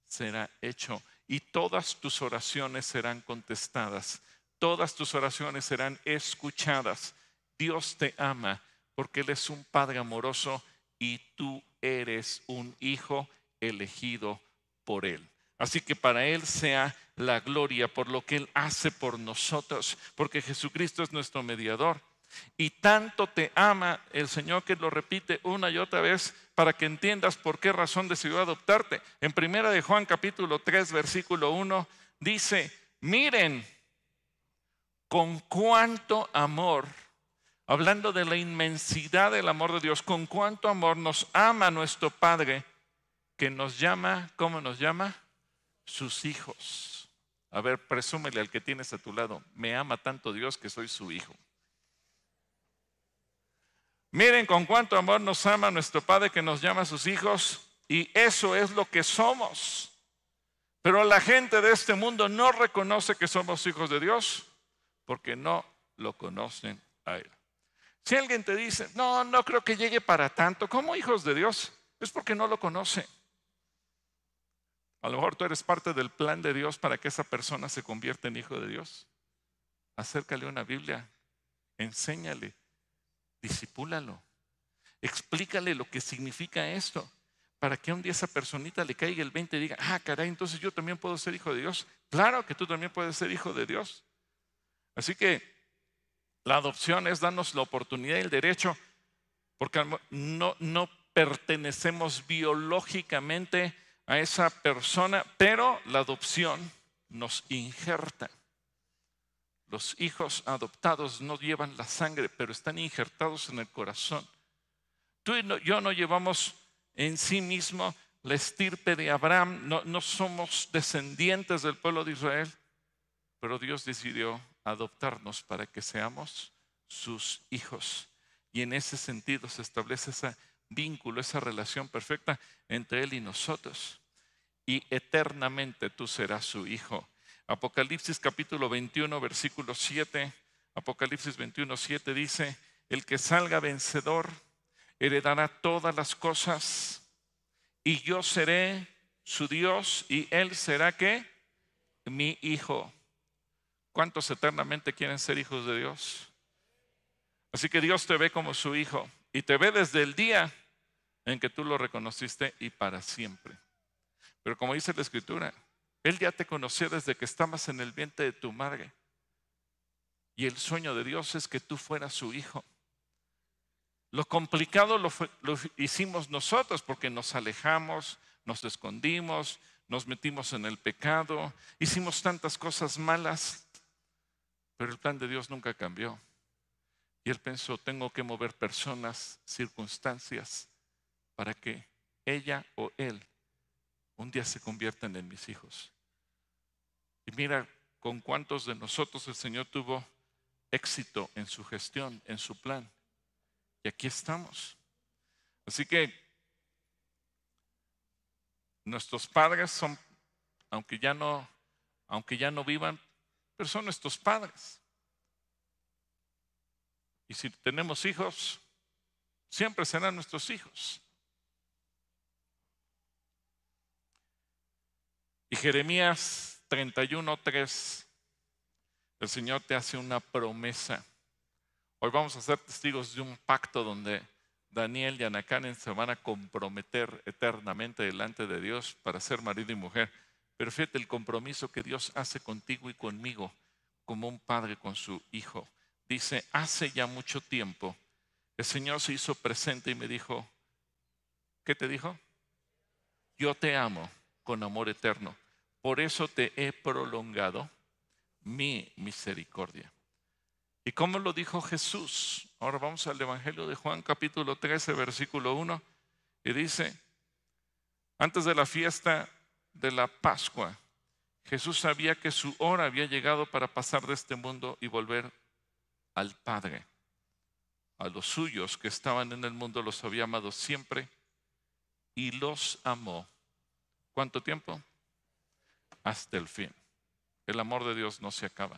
será hecho y todas tus oraciones serán contestadas. Todas tus oraciones serán escuchadas. Dios te ama porque Él es un Padre amoroso y tú eres un hijo elegido por Él. Así que para Él sea la gloria por lo que Él hace por nosotros, porque Jesucristo es nuestro mediador. Y tanto te ama el Señor que lo repite una y otra vez para que entiendas por qué razón decidió adoptarte. En primera de Juan capítulo tres versículo uno dice: miren con cuánto amor, hablando de la inmensidad del amor de Dios, con cuánto amor nos ama nuestro Padre, que nos llama, ¿cómo nos llama? Sus hijos. A ver, presúmele al que tienes a tu lado: me ama tanto Dios que soy su hijo. Miren con cuánto amor nos ama nuestro Padre, que nos llama a sus hijos, y eso es lo que somos. Pero la gente de este mundo no reconoce que somos hijos de Dios porque no lo conocen a Él. Si alguien te dice: no, no creo que llegue para tanto como hijos de Dios, es porque no lo conoce. A lo mejor tú eres parte del plan de Dios para que esa persona se convierta en hijo de Dios. Acércale una Biblia, enséñale, discipúlalo, explícale lo que significa esto, para que un día esa personita le caiga el veinte y diga: ah, caray, entonces yo también puedo ser hijo de Dios. Claro que tú también puedes ser hijo de Dios. Así que la adopción es darnos la oportunidad y el derecho, porque no, no pertenecemos biológicamente a esa persona, pero la adopción nos injerta. Los hijos adoptados no llevan la sangre, pero están injertados en el corazón. Tú y no, yo no llevamos en sí mismo la estirpe de Abraham, no, no somos descendientes del pueblo de Israel, pero Dios decidió adoptarnos para que seamos sus hijos. Y en ese sentido se establece ese vínculo, esa relación perfecta entre Él y nosotros. Y eternamente tú serás su hijo. Apocalipsis capítulo veintiuno, versículo siete. Apocalipsis veintiuno, siete dice: el que salga vencedor heredará todas las cosas, y yo seré su Dios, y él será ¿qué? Mi hijo. ¿Cuántos eternamente quieren ser hijos de Dios? Así que Dios te ve como su hijo, y te ve desde el día en que tú lo reconociste y para siempre. Pero como dice la Escritura, Él ya te conoció desde que estabas en el vientre de tu madre. Y el sueño de Dios es que tú fueras su hijo. Lo complicado lo, fue, lo hicimos nosotros, porque nos alejamos, nos escondimos, nos metimos en el pecado, hicimos tantas cosas malas. Pero el plan de Dios nunca cambió. Y Él pensó: tengo que mover personas, circunstancias, para que ella o él un día se conviertan en mis hijos. Y mira con cuántos de nosotros el Señor tuvo éxito en su gestión, en su plan. Y aquí estamos. Así que nuestros padres son, aunque ya no, aunque ya no vivan, pero son nuestros padres. Y si tenemos hijos, siempre serán nuestros hijos. Y Jeremías treinta y uno, tres, el Señor te hace una promesa. Hoy vamos a ser testigos de un pacto donde Daniel y Anacanen se van a comprometer eternamente delante de Dios para ser marido y mujer. Pero fíjate el compromiso que Dios hace contigo y conmigo, como un padre con su hijo. Dice: hace ya mucho tiempo el Señor se hizo presente y me dijo, ¿qué te dijo? Yo te amo con amor eterno, por eso te he prolongado mi misericordia. ¿Y cómo lo dijo Jesús? Ahora vamos al Evangelio de Juan capítulo trece, versículo uno, y dice: antes de la fiesta de la Pascua, Jesús sabía que su hora había llegado para pasar de este mundo y volver al Padre. A los suyos que estaban en el mundo los había amado siempre y los amó. ¿Cuánto tiempo? Hasta el fin. El amor de Dios no se acaba.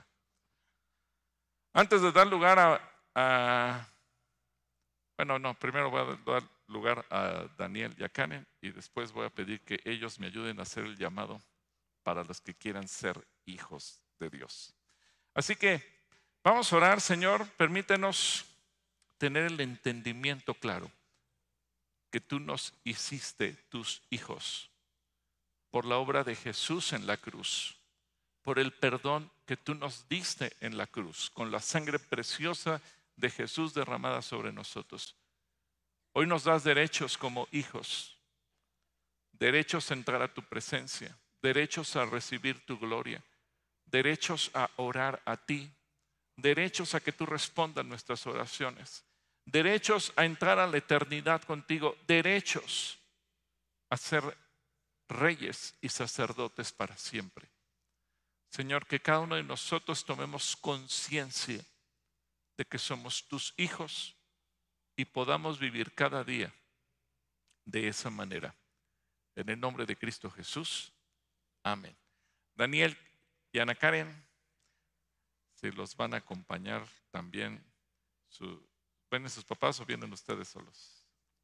Antes de dar lugar a, a bueno, no, primero voy a dar lugar a Daniel y a Karen y después voy a pedir que ellos me ayuden a hacer el llamado para los que quieran ser hijos de Dios. Así que vamos a orar. Señor, permítenos tener el entendimiento claro que tú nos hiciste tus hijos por la obra de Jesús en la cruz, por el perdón que tú nos diste en la cruz, con la sangre preciosa de Jesús derramada sobre nosotros. Hoy nos das derechos como hijos, derechos a entrar a tu presencia, derechos a recibir tu gloria, derechos a orar a ti, derechos a que tú respondas nuestras oraciones, derechos a entrar a la eternidad contigo, derechos a ser reyes y sacerdotes para siempre. Señor, que cada uno de nosotros tomemos conciencia de que somos tus hijos y podamos vivir cada día de esa manera. En el nombre de Cristo Jesús. Amén. Daniel y Ana Karen, si los van a acompañar también, su, ¿vienen sus papás o vienen ustedes solos?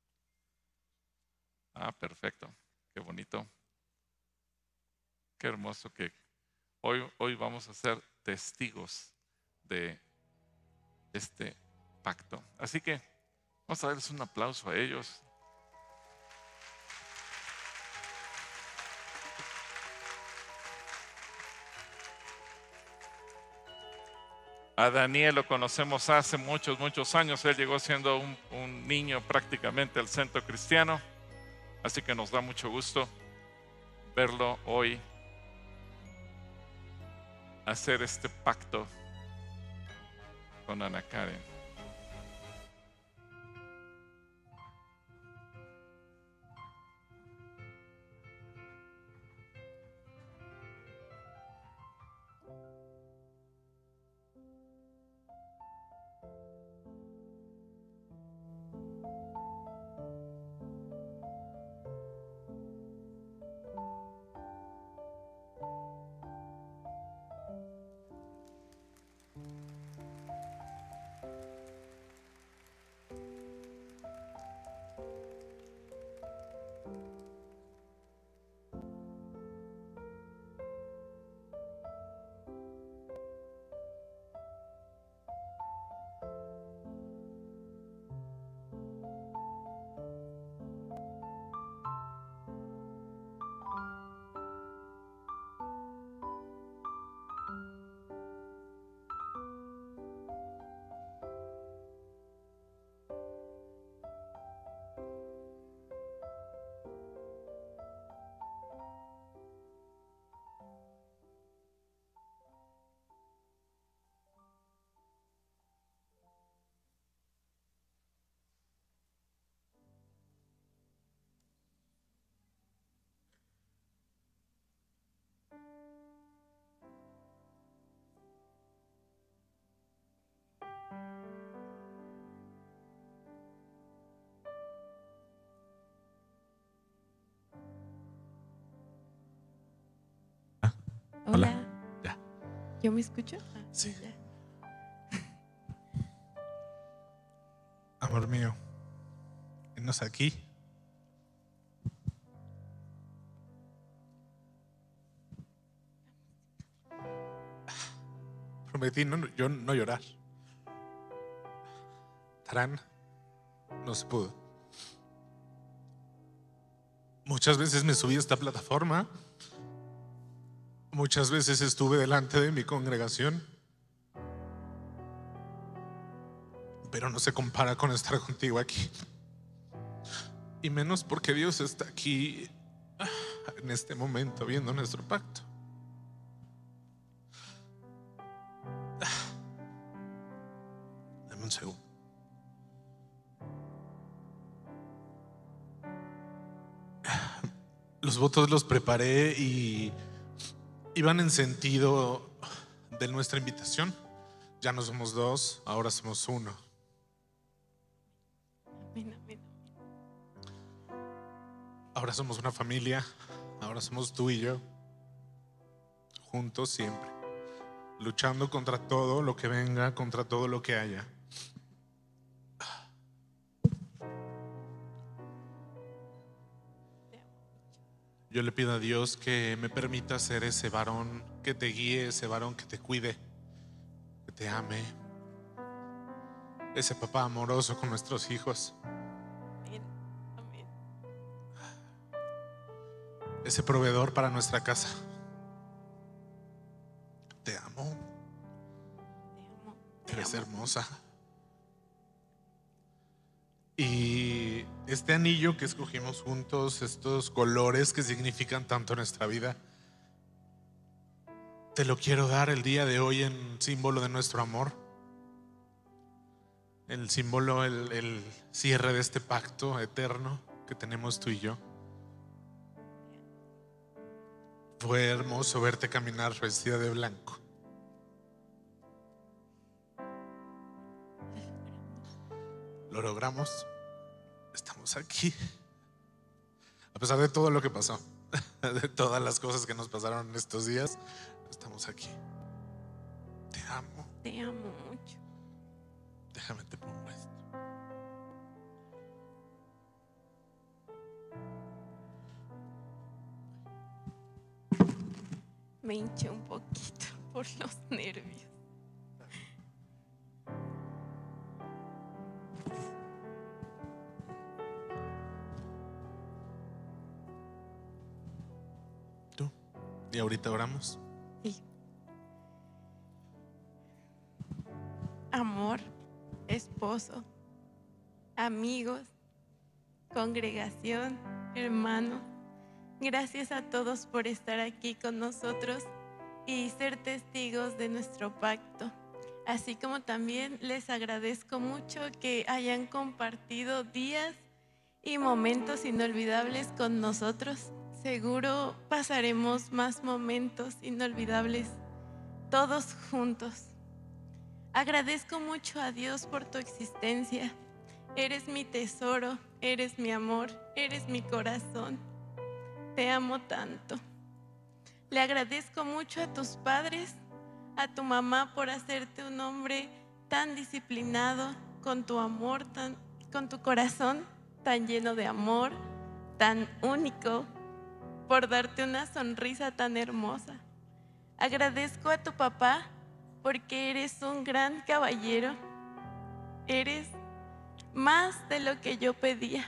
Ah, perfecto. Qué bonito. Qué hermoso que hoy, hoy vamos a ser testigos de este pacto. Así que vamos a darles un aplauso a ellos. A Daniel lo conocemos hace muchos, muchos años. Él llegó siendo un, un niño prácticamente al centro cristiano. Así que nos da mucho gusto verlo hoy hacer este pacto con Ana Karen. Hola. Hola. Ya. ¿Yo me escucho? Ah, Sí. ya. Amor mío, venos aquí. Prometí no, yo no llorar. Tarán, no se pudo. Muchas veces me subí a esta plataforma. Muchas veces estuve delante de mi congregación. Pero no se compara con estar contigo aquí. Y menos porque Dios está aquí en este momento viendo nuestro pacto. Dame un segundo. Los votos los preparé y iban en sentido de nuestra invitación. Ya no somos dos, ahora somos uno. Amén, amén. Ahora somos una familia, ahora somos tú y yo, juntos siempre, luchando contra todo lo que venga, contra todo lo que haya. Yo le pido a Dios que me permita ser ese varón que te guíe, ese varón que te cuide, que te ame, ese papá amoroso con nuestros hijos, Amén. Amén. ese proveedor para nuestra casa. Te amo, Te amo. Te eres amo. hermosa. Y este anillo que escogimos juntos, estos colores que significan tanto nuestra vida, te lo quiero dar el día de hoy en símbolo de nuestro amor. El símbolo, el, el cierre de este pacto eterno que tenemos tú y yo. Fue hermoso verte caminar vestida de blanco. Lo logramos. Estamos aquí. A pesar de todo lo que pasó, de todas las cosas que nos pasaron en estos días, estamos aquí. Te amo. Te amo mucho. Déjame te pongo esto. Me hinché un poquito por los nervios. Tú. Y ahorita oramos. Sí. Amor, esposo, amigos, congregación, hermanos, gracias a todos por estar aquí con nosotros y ser testigos de nuestro pacto. Así como también les agradezco mucho que hayan compartido días y momentos inolvidables con nosotros. Seguro pasaremos más momentos inolvidables todos juntos. Agradezco mucho a Dios por tu existencia. Eres mi tesoro, eres mi amor, eres mi corazón. Te amo tanto. Le agradezco mucho a tus padres, a tu mamá por hacerte un hombre tan disciplinado, con tu amor, tan, con tu corazón tan lleno de amor, tan único, por darte una sonrisa tan hermosa. Agradezco a tu papá porque eres un gran caballero. Eres más de lo que yo pedía.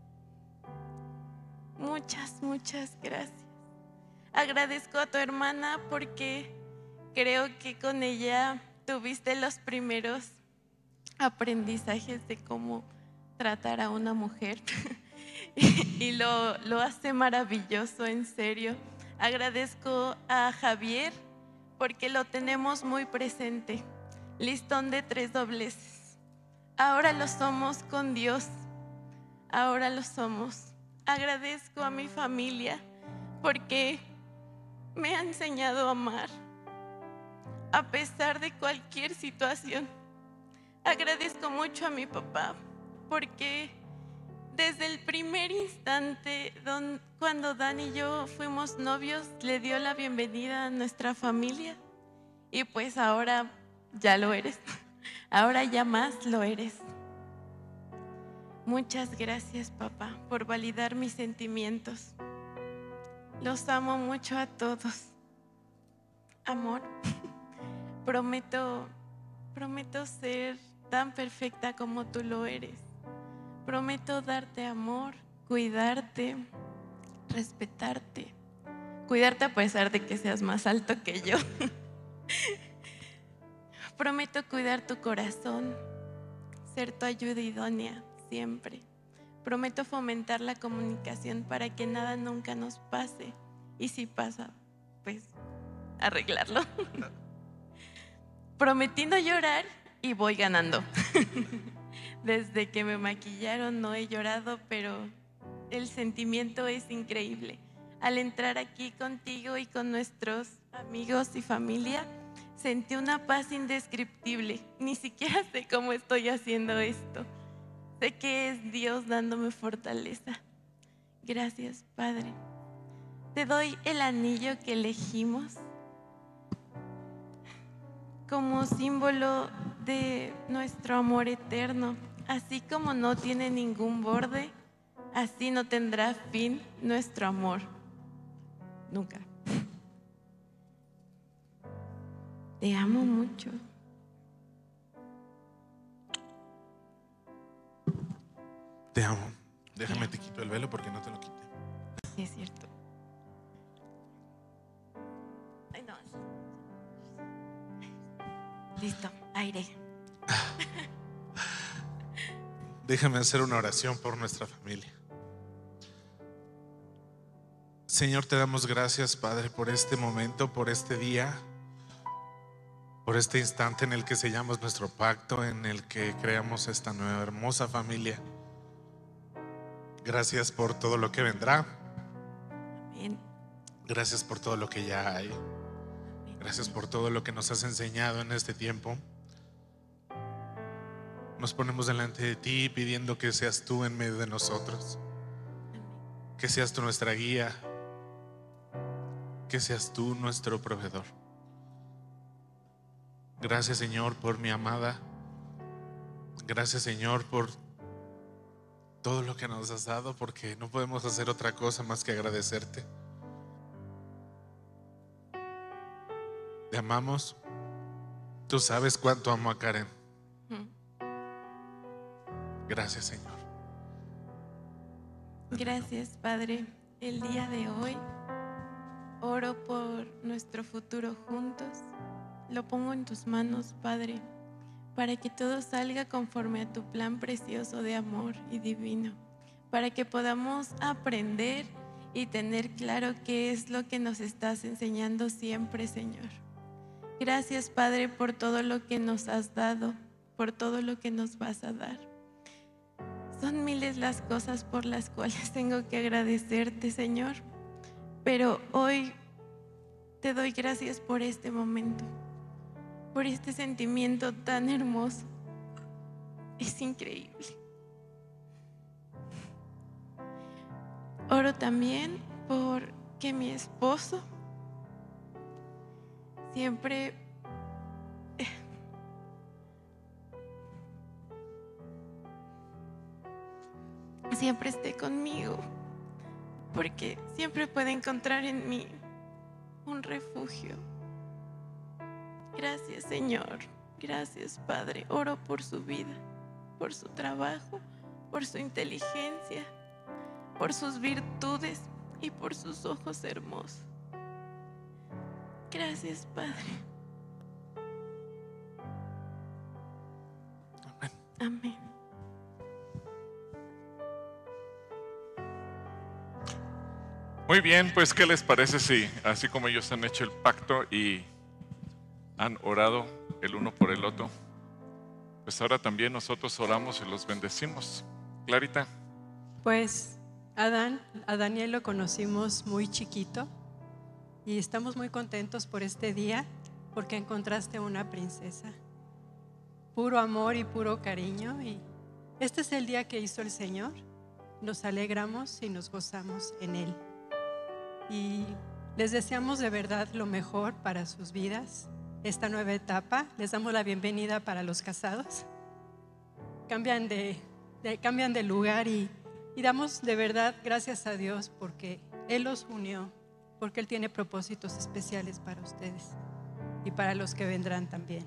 Muchas, muchas gracias. Agradezco a tu hermana porque creo que con ella tuviste los primeros aprendizajes de cómo tratar a una mujer y lo, lo hace maravilloso, en serio. Agradezco a Javier porque lo tenemos muy presente. Listón de tres dobleces. Ahora lo somos con Dios. Ahora lo somos. Agradezco a mi familia porque me ha enseñado a amar a pesar de cualquier situación. Agradezco mucho a mi papá porque desde el primer instante don, cuando Dan y yo fuimos novios, le dio la bienvenida a nuestra familia y pues ahora ya lo eres. Ahora ya más lo eres. Muchas gracias, papá, por validar mis sentimientos. Los amo mucho a todos. Amor, prometo, prometo ser tan perfecta como tú lo eres. Prometo darte amor, cuidarte, respetarte. Cuidarte a pesar de que seas más alto que yo. Prometo cuidar tu corazón, ser tu ayuda idónea siempre. Prometo fomentar la comunicación para que nada nunca nos pase. Y si pasa, pues arreglarlo. Prometí no llorar y voy ganando. Desde que me maquillaron no he llorado, pero el sentimiento es increíble. Al entrar aquí contigo y con nuestros amigos y familia, sentí una paz indescriptible. Ni siquiera sé cómo estoy haciendo esto. Sé que es Dios dándome fortaleza. Gracias, Padre. Te doy el anillo que elegimos como símbolo de nuestro amor eterno. Así como no tiene ningún borde, así no tendrá fin nuestro amor. nunca. Te amo mucho. Te amo. Déjame te quito el velo porque no te lo quité. Sí, es cierto. Ay, no. Listo, aire. Déjame hacer una oración por nuestra familia. Señor, te damos gracias, Padre, por este momento, por este día, por este instante en el que sellamos nuestro pacto, en el que creamos esta nueva hermosa familia. Gracias por todo lo que vendrá. Amén. Gracias por todo lo que ya hay. Gracias por todo lo que nos has enseñado en este tiempo. Nos ponemos delante de ti pidiendo que seas tú en medio de nosotros, que seas tú nuestra guía, que seas tú nuestro proveedor. Gracias, Señor, por mi amada. Gracias, Señor, por todo lo que nos has dado, porque no podemos hacer otra cosa más que agradecerte. Te amamos. Tú sabes cuánto amo a Karen. Gracias, Señor. Gracias, Padre. El día de hoy oro por nuestro futuro juntos. Lo pongo en tus manos, Padre, para que todo salga conforme a tu plan precioso de amor y divino, para que podamos aprender y tener claro qué es lo que nos estás enseñando siempre, Señor. Gracias, Padre, por todo lo que nos has dado, por todo lo que nos vas a dar. Son miles las cosas por las cuales tengo que agradecerte, Señor, pero hoy te doy gracias por este momento, por este sentimiento tan hermoso. Es increíble. Oro también por que mi esposo siempre siempre esté conmigo, porque siempre puede encontrar en mí un refugio. Gracias, Señor. Gracias, Padre. Oro por su vida, por su trabajo, por su inteligencia, por sus virtudes y por sus ojos hermosos. Gracias, Padre. Amén. Amén. Muy bien, pues ¿qué les parece si así como ellos han hecho el pacto y han orado el uno por el otro, pues ahora también nosotros oramos y los bendecimos? Clarita. Pues Adán, a Daniel lo conocimos muy chiquito y estamos muy contentos por este día porque encontraste una princesa. Puro amor y puro cariño, y este es el día que hizo el Señor. Nos alegramos y nos gozamos en Él. Y les deseamos de verdad lo mejor para sus vidas, esta nueva etapa. Les damos la bienvenida para los casados. Cambian de, de, cambian de lugar y, y damos de verdad gracias a Dios porque Él los unió, porque Él tiene propósitos especiales para ustedes y para los que vendrán también.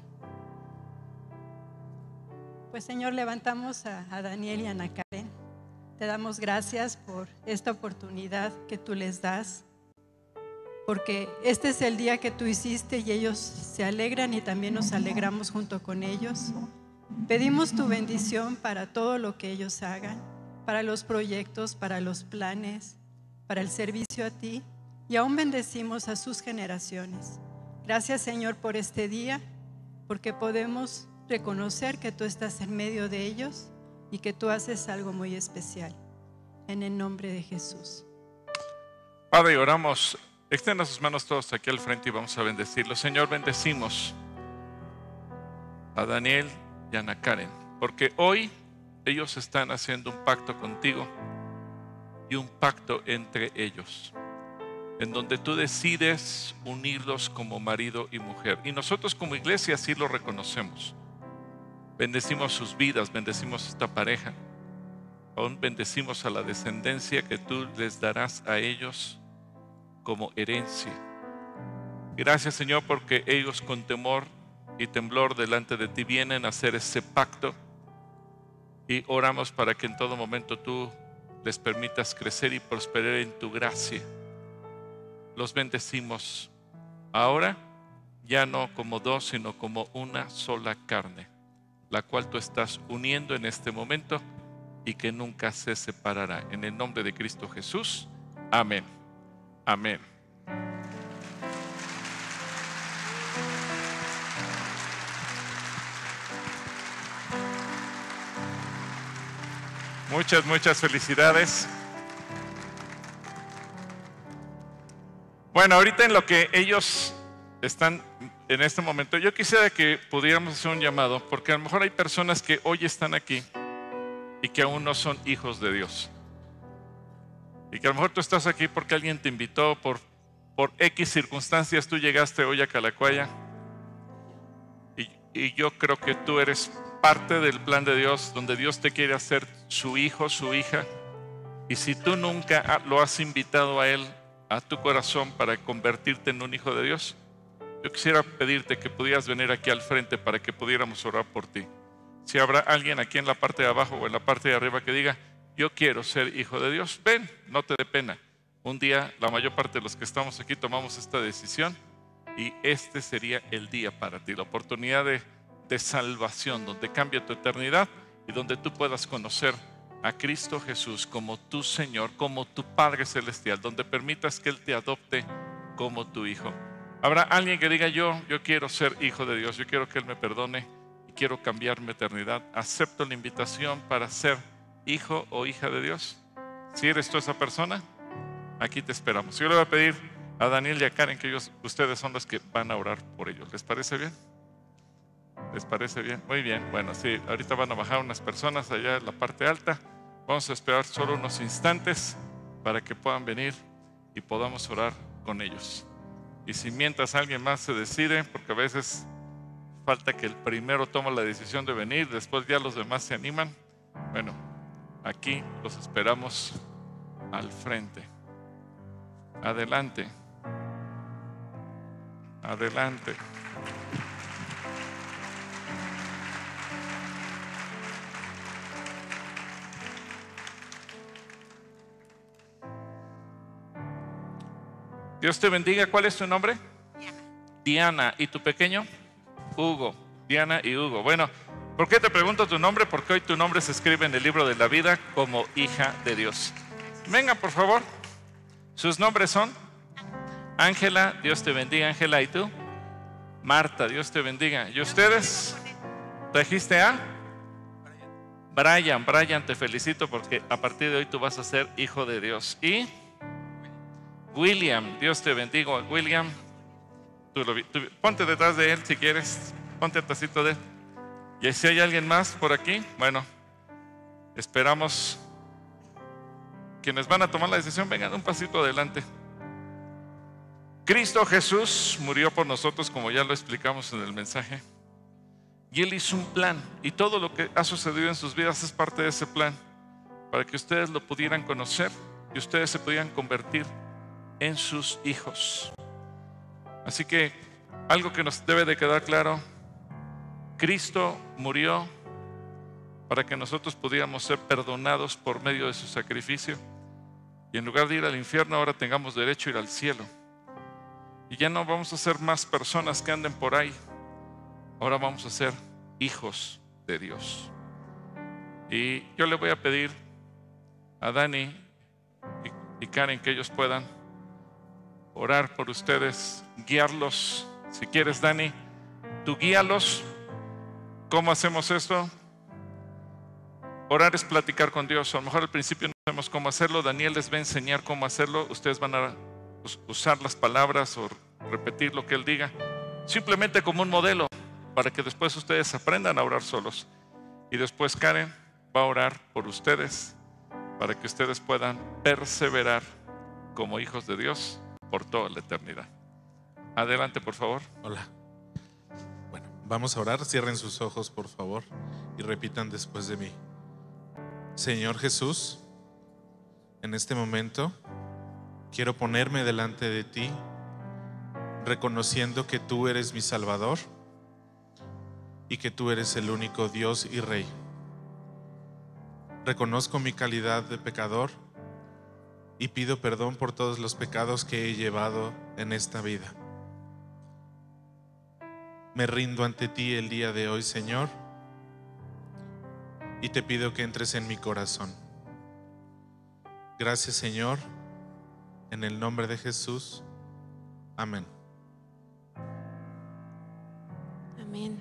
Pues Señor, levantamos a, a Daniel y a Ana Karen. Te damos gracias por esta oportunidad que tú les das, porque este es el día que tú hiciste y ellos se alegran y también nos alegramos junto con ellos. Pedimos tu bendición para todo lo que ellos hagan, para los proyectos, para los planes, para el servicio a ti, y aún bendecimos a sus generaciones. Gracias, Señor, por este día, porque podemos reconocer que tú estás en medio de ellos y que tú haces algo muy especial. En el nombre de Jesús. Padre, oramos. Extienda sus manos todos aquí al frente y vamos a bendecirlo. Señor, bendecimos a Daniel y a Ana Karen, porque hoy ellos están haciendo un pacto contigo y un pacto entre ellos, en donde tú decides unirlos como marido y mujer. Y nosotros como iglesia así lo reconocemos. Bendecimos sus vidas, bendecimos esta pareja. Aún bendecimos a la descendencia que tú les darás a ellos como herencia. Gracias, Señor, porque ellos con temor y temblor delante de ti vienen a hacer ese pacto, y oramos para que en todo momento tú les permitas crecer y prosperar en tu gracia. Los bendecimos ahora, ya no como dos, sino como una sola carne, la cual tú estás uniendo en este momento y que nunca se separará. En el nombre de Cristo Jesús, amén. Amén. Muchas, muchas felicidades. Bueno, ahorita en lo que ellos están en este momento, yo quisiera que pudiéramos hacer un llamado, porque a lo mejor hay personas que hoy están aquí y que aún no son hijos de Dios. Y que a lo mejor tú estás aquí porque alguien te invitó, por, por X circunstancias tú llegaste hoy a Calacuaya. Y, y yo creo que tú eres parte del plan de Dios, donde Dios te quiere hacer su hijo, su hija. Y si tú nunca lo has invitado a Él, a tu corazón, para convertirte en un hijo de Dios, yo quisiera pedirte que pudieras venir aquí al frente para que pudiéramos orar por ti. Si habrá alguien aquí en la parte de abajo o en la parte de arriba que diga, yo quiero ser hijo de Dios, ven, no te dé pena. Un día la mayor parte de los que estamos aquí tomamos esta decisión y este sería el día para ti, la oportunidad de, de salvación, donde cambia tu eternidad y donde tú puedas conocer a Cristo Jesús como tu Señor, como tu Padre Celestial, donde permitas que Él te adopte como tu hijo. Habrá alguien que diga, yo, yo quiero ser hijo de Dios, yo quiero que Él me perdone y quiero cambiar mi eternidad. Acepto la invitación para ser hijo o hija de Dios. Si eres tú esa persona, aquí te esperamos. Yo le voy a pedir a Daniel y a Karen que ellos, ustedes son los que van a orar por ellos. ¿Les parece bien? ¿Les parece bien? Muy bien. Bueno, sí, ahorita van a bajar unas personas allá en la parte alta. Vamos a esperar solo unos instantes para que puedan venir y podamos orar con ellos. Y si mientras alguien más se decide, porque a veces falta que el primero tome la decisión de venir, después ya los demás se animan. Bueno, aquí los esperamos al frente. Adelante. Adelante. Dios te bendiga. ¿Cuál es tu nombre? Diana. Diana. ¿Y tu pequeño? Hugo. Diana y Hugo. Bueno, ¿por qué te pregunto tu nombre? Porque hoy tu nombre se escribe en el libro de la vida como hija de Dios. Venga, por favor. Sus nombres son Ángela. Dios te bendiga, Ángela. ¿Y tú? Marta. Dios te bendiga. ¿Y ustedes? ¿Trajiste a? Brian. Brian, te felicito porque a partir de hoy tú vas a ser hijo de Dios. ¿Y? William. Dios te bendiga, William. Tú lo, tú, ponte detrás de él si quieres. Ponte atrásito de él. Y si hay alguien más por aquí, bueno, esperamos. Quienes van a tomar la decisión, vengan un pasito adelante. Cristo Jesús murió por nosotros, como ya lo explicamos en el mensaje. Y Él hizo un plan. Y todo lo que ha sucedido en sus vidas es parte de ese plan. Para que ustedes lo pudieran conocer y ustedes se pudieran convertir en sus hijos. Así que algo que nos debe de quedar claro: Cristo murió para que nosotros pudiéramos ser perdonados por medio de su sacrificio, y en lugar de ir al infierno ahora tengamos derecho a ir al cielo. Y ya no vamos a ser más personas que anden por ahí, ahora vamos a ser hijos de Dios. Y yo le voy a pedir a Dani y, y Karen que ellos puedan orar por ustedes, guiarlos. Si quieres, Dani, tú guíalos. ¿Cómo hacemos esto? Orar es platicar con Dios. A lo mejor al principio no sabemos cómo hacerlo. Daniel les va a enseñar cómo hacerlo. Ustedes van a usar las palabras o repetir lo que él diga, simplemente como un modelo, para que después ustedes aprendan a orar solos. Y después Karen va a orar por ustedes, para que ustedes puedan perseverar como hijos de Dios por toda la eternidad. Adelante, por favor. Hola. Bueno, vamos a orar. Cierren sus ojos, por favor, y repitan después de mí. Señor Jesús, en este momento quiero ponerme delante de ti, reconociendo que tú eres mi Salvador y que tú eres el único Dios y Rey. Reconozco mi calidad de pecador y pido perdón por todos los pecados que he llevado en esta vida. Me rindo ante ti el día de hoy, Señor, y te pido que entres en mi corazón. Gracias, Señor, en el nombre de Jesús. Amén. Amén.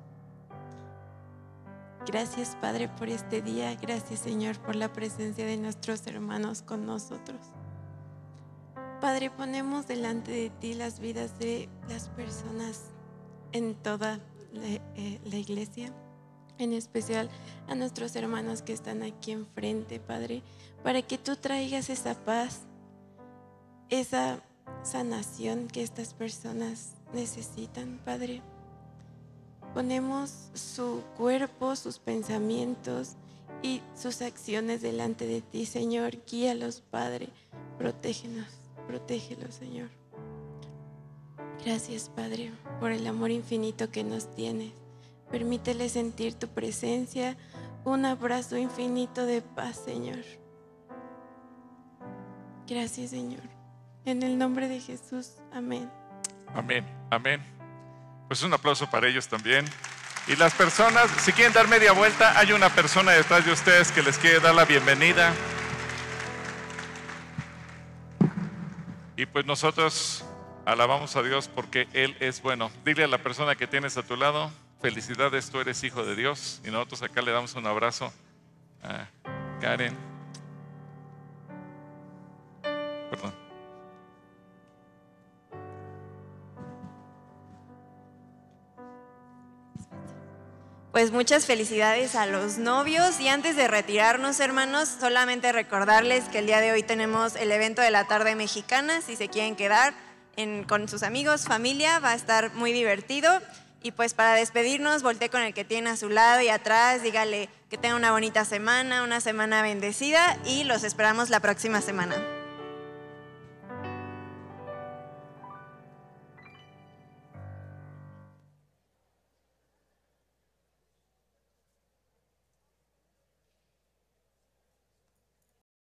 Gracias, Padre, por este día. Gracias, Señor, por la presencia de nuestros hermanos con nosotros. Padre, ponemos delante de ti las vidas de las personas en toda la, eh, la iglesia, en especial a nuestros hermanos que están aquí enfrente, Padre, para que tú traigas esa paz, esa sanación que estas personas necesitan, Padre. Ponemos su cuerpo, sus pensamientos y sus acciones delante de ti, Señor. Guíalos, Padre. Protégenos, protégelos, Señor. Gracias, Padre, por el amor infinito que nos tienes. Permítele sentir tu presencia, un abrazo infinito de paz, Señor. Gracias, Señor. En el nombre de Jesús, amén. Amén, amén. Pues un aplauso para ellos también. Y las personas, si quieren dar media vuelta, hay una persona detrás de ustedes que les quiere dar la bienvenida. Y pues nosotros alabamos a Dios porque Él es bueno. Dile a la persona que tienes a tu lado: felicidades, tú eres hijo de Dios. Y nosotros acá le damos un abrazo a Karen. Perdón. Pues muchas felicidades a los novios, y antes de retirarnos, hermanos, solamente recordarles que el día de hoy tenemos el evento de la tarde mexicana. Si se quieren quedar en, con sus amigos, familia, va a estar muy divertido. Y pues para despedirnos, voltee con el que tiene a su lado y atrás, dígale que tenga una bonita semana, una semana bendecida, y los esperamos la próxima semana.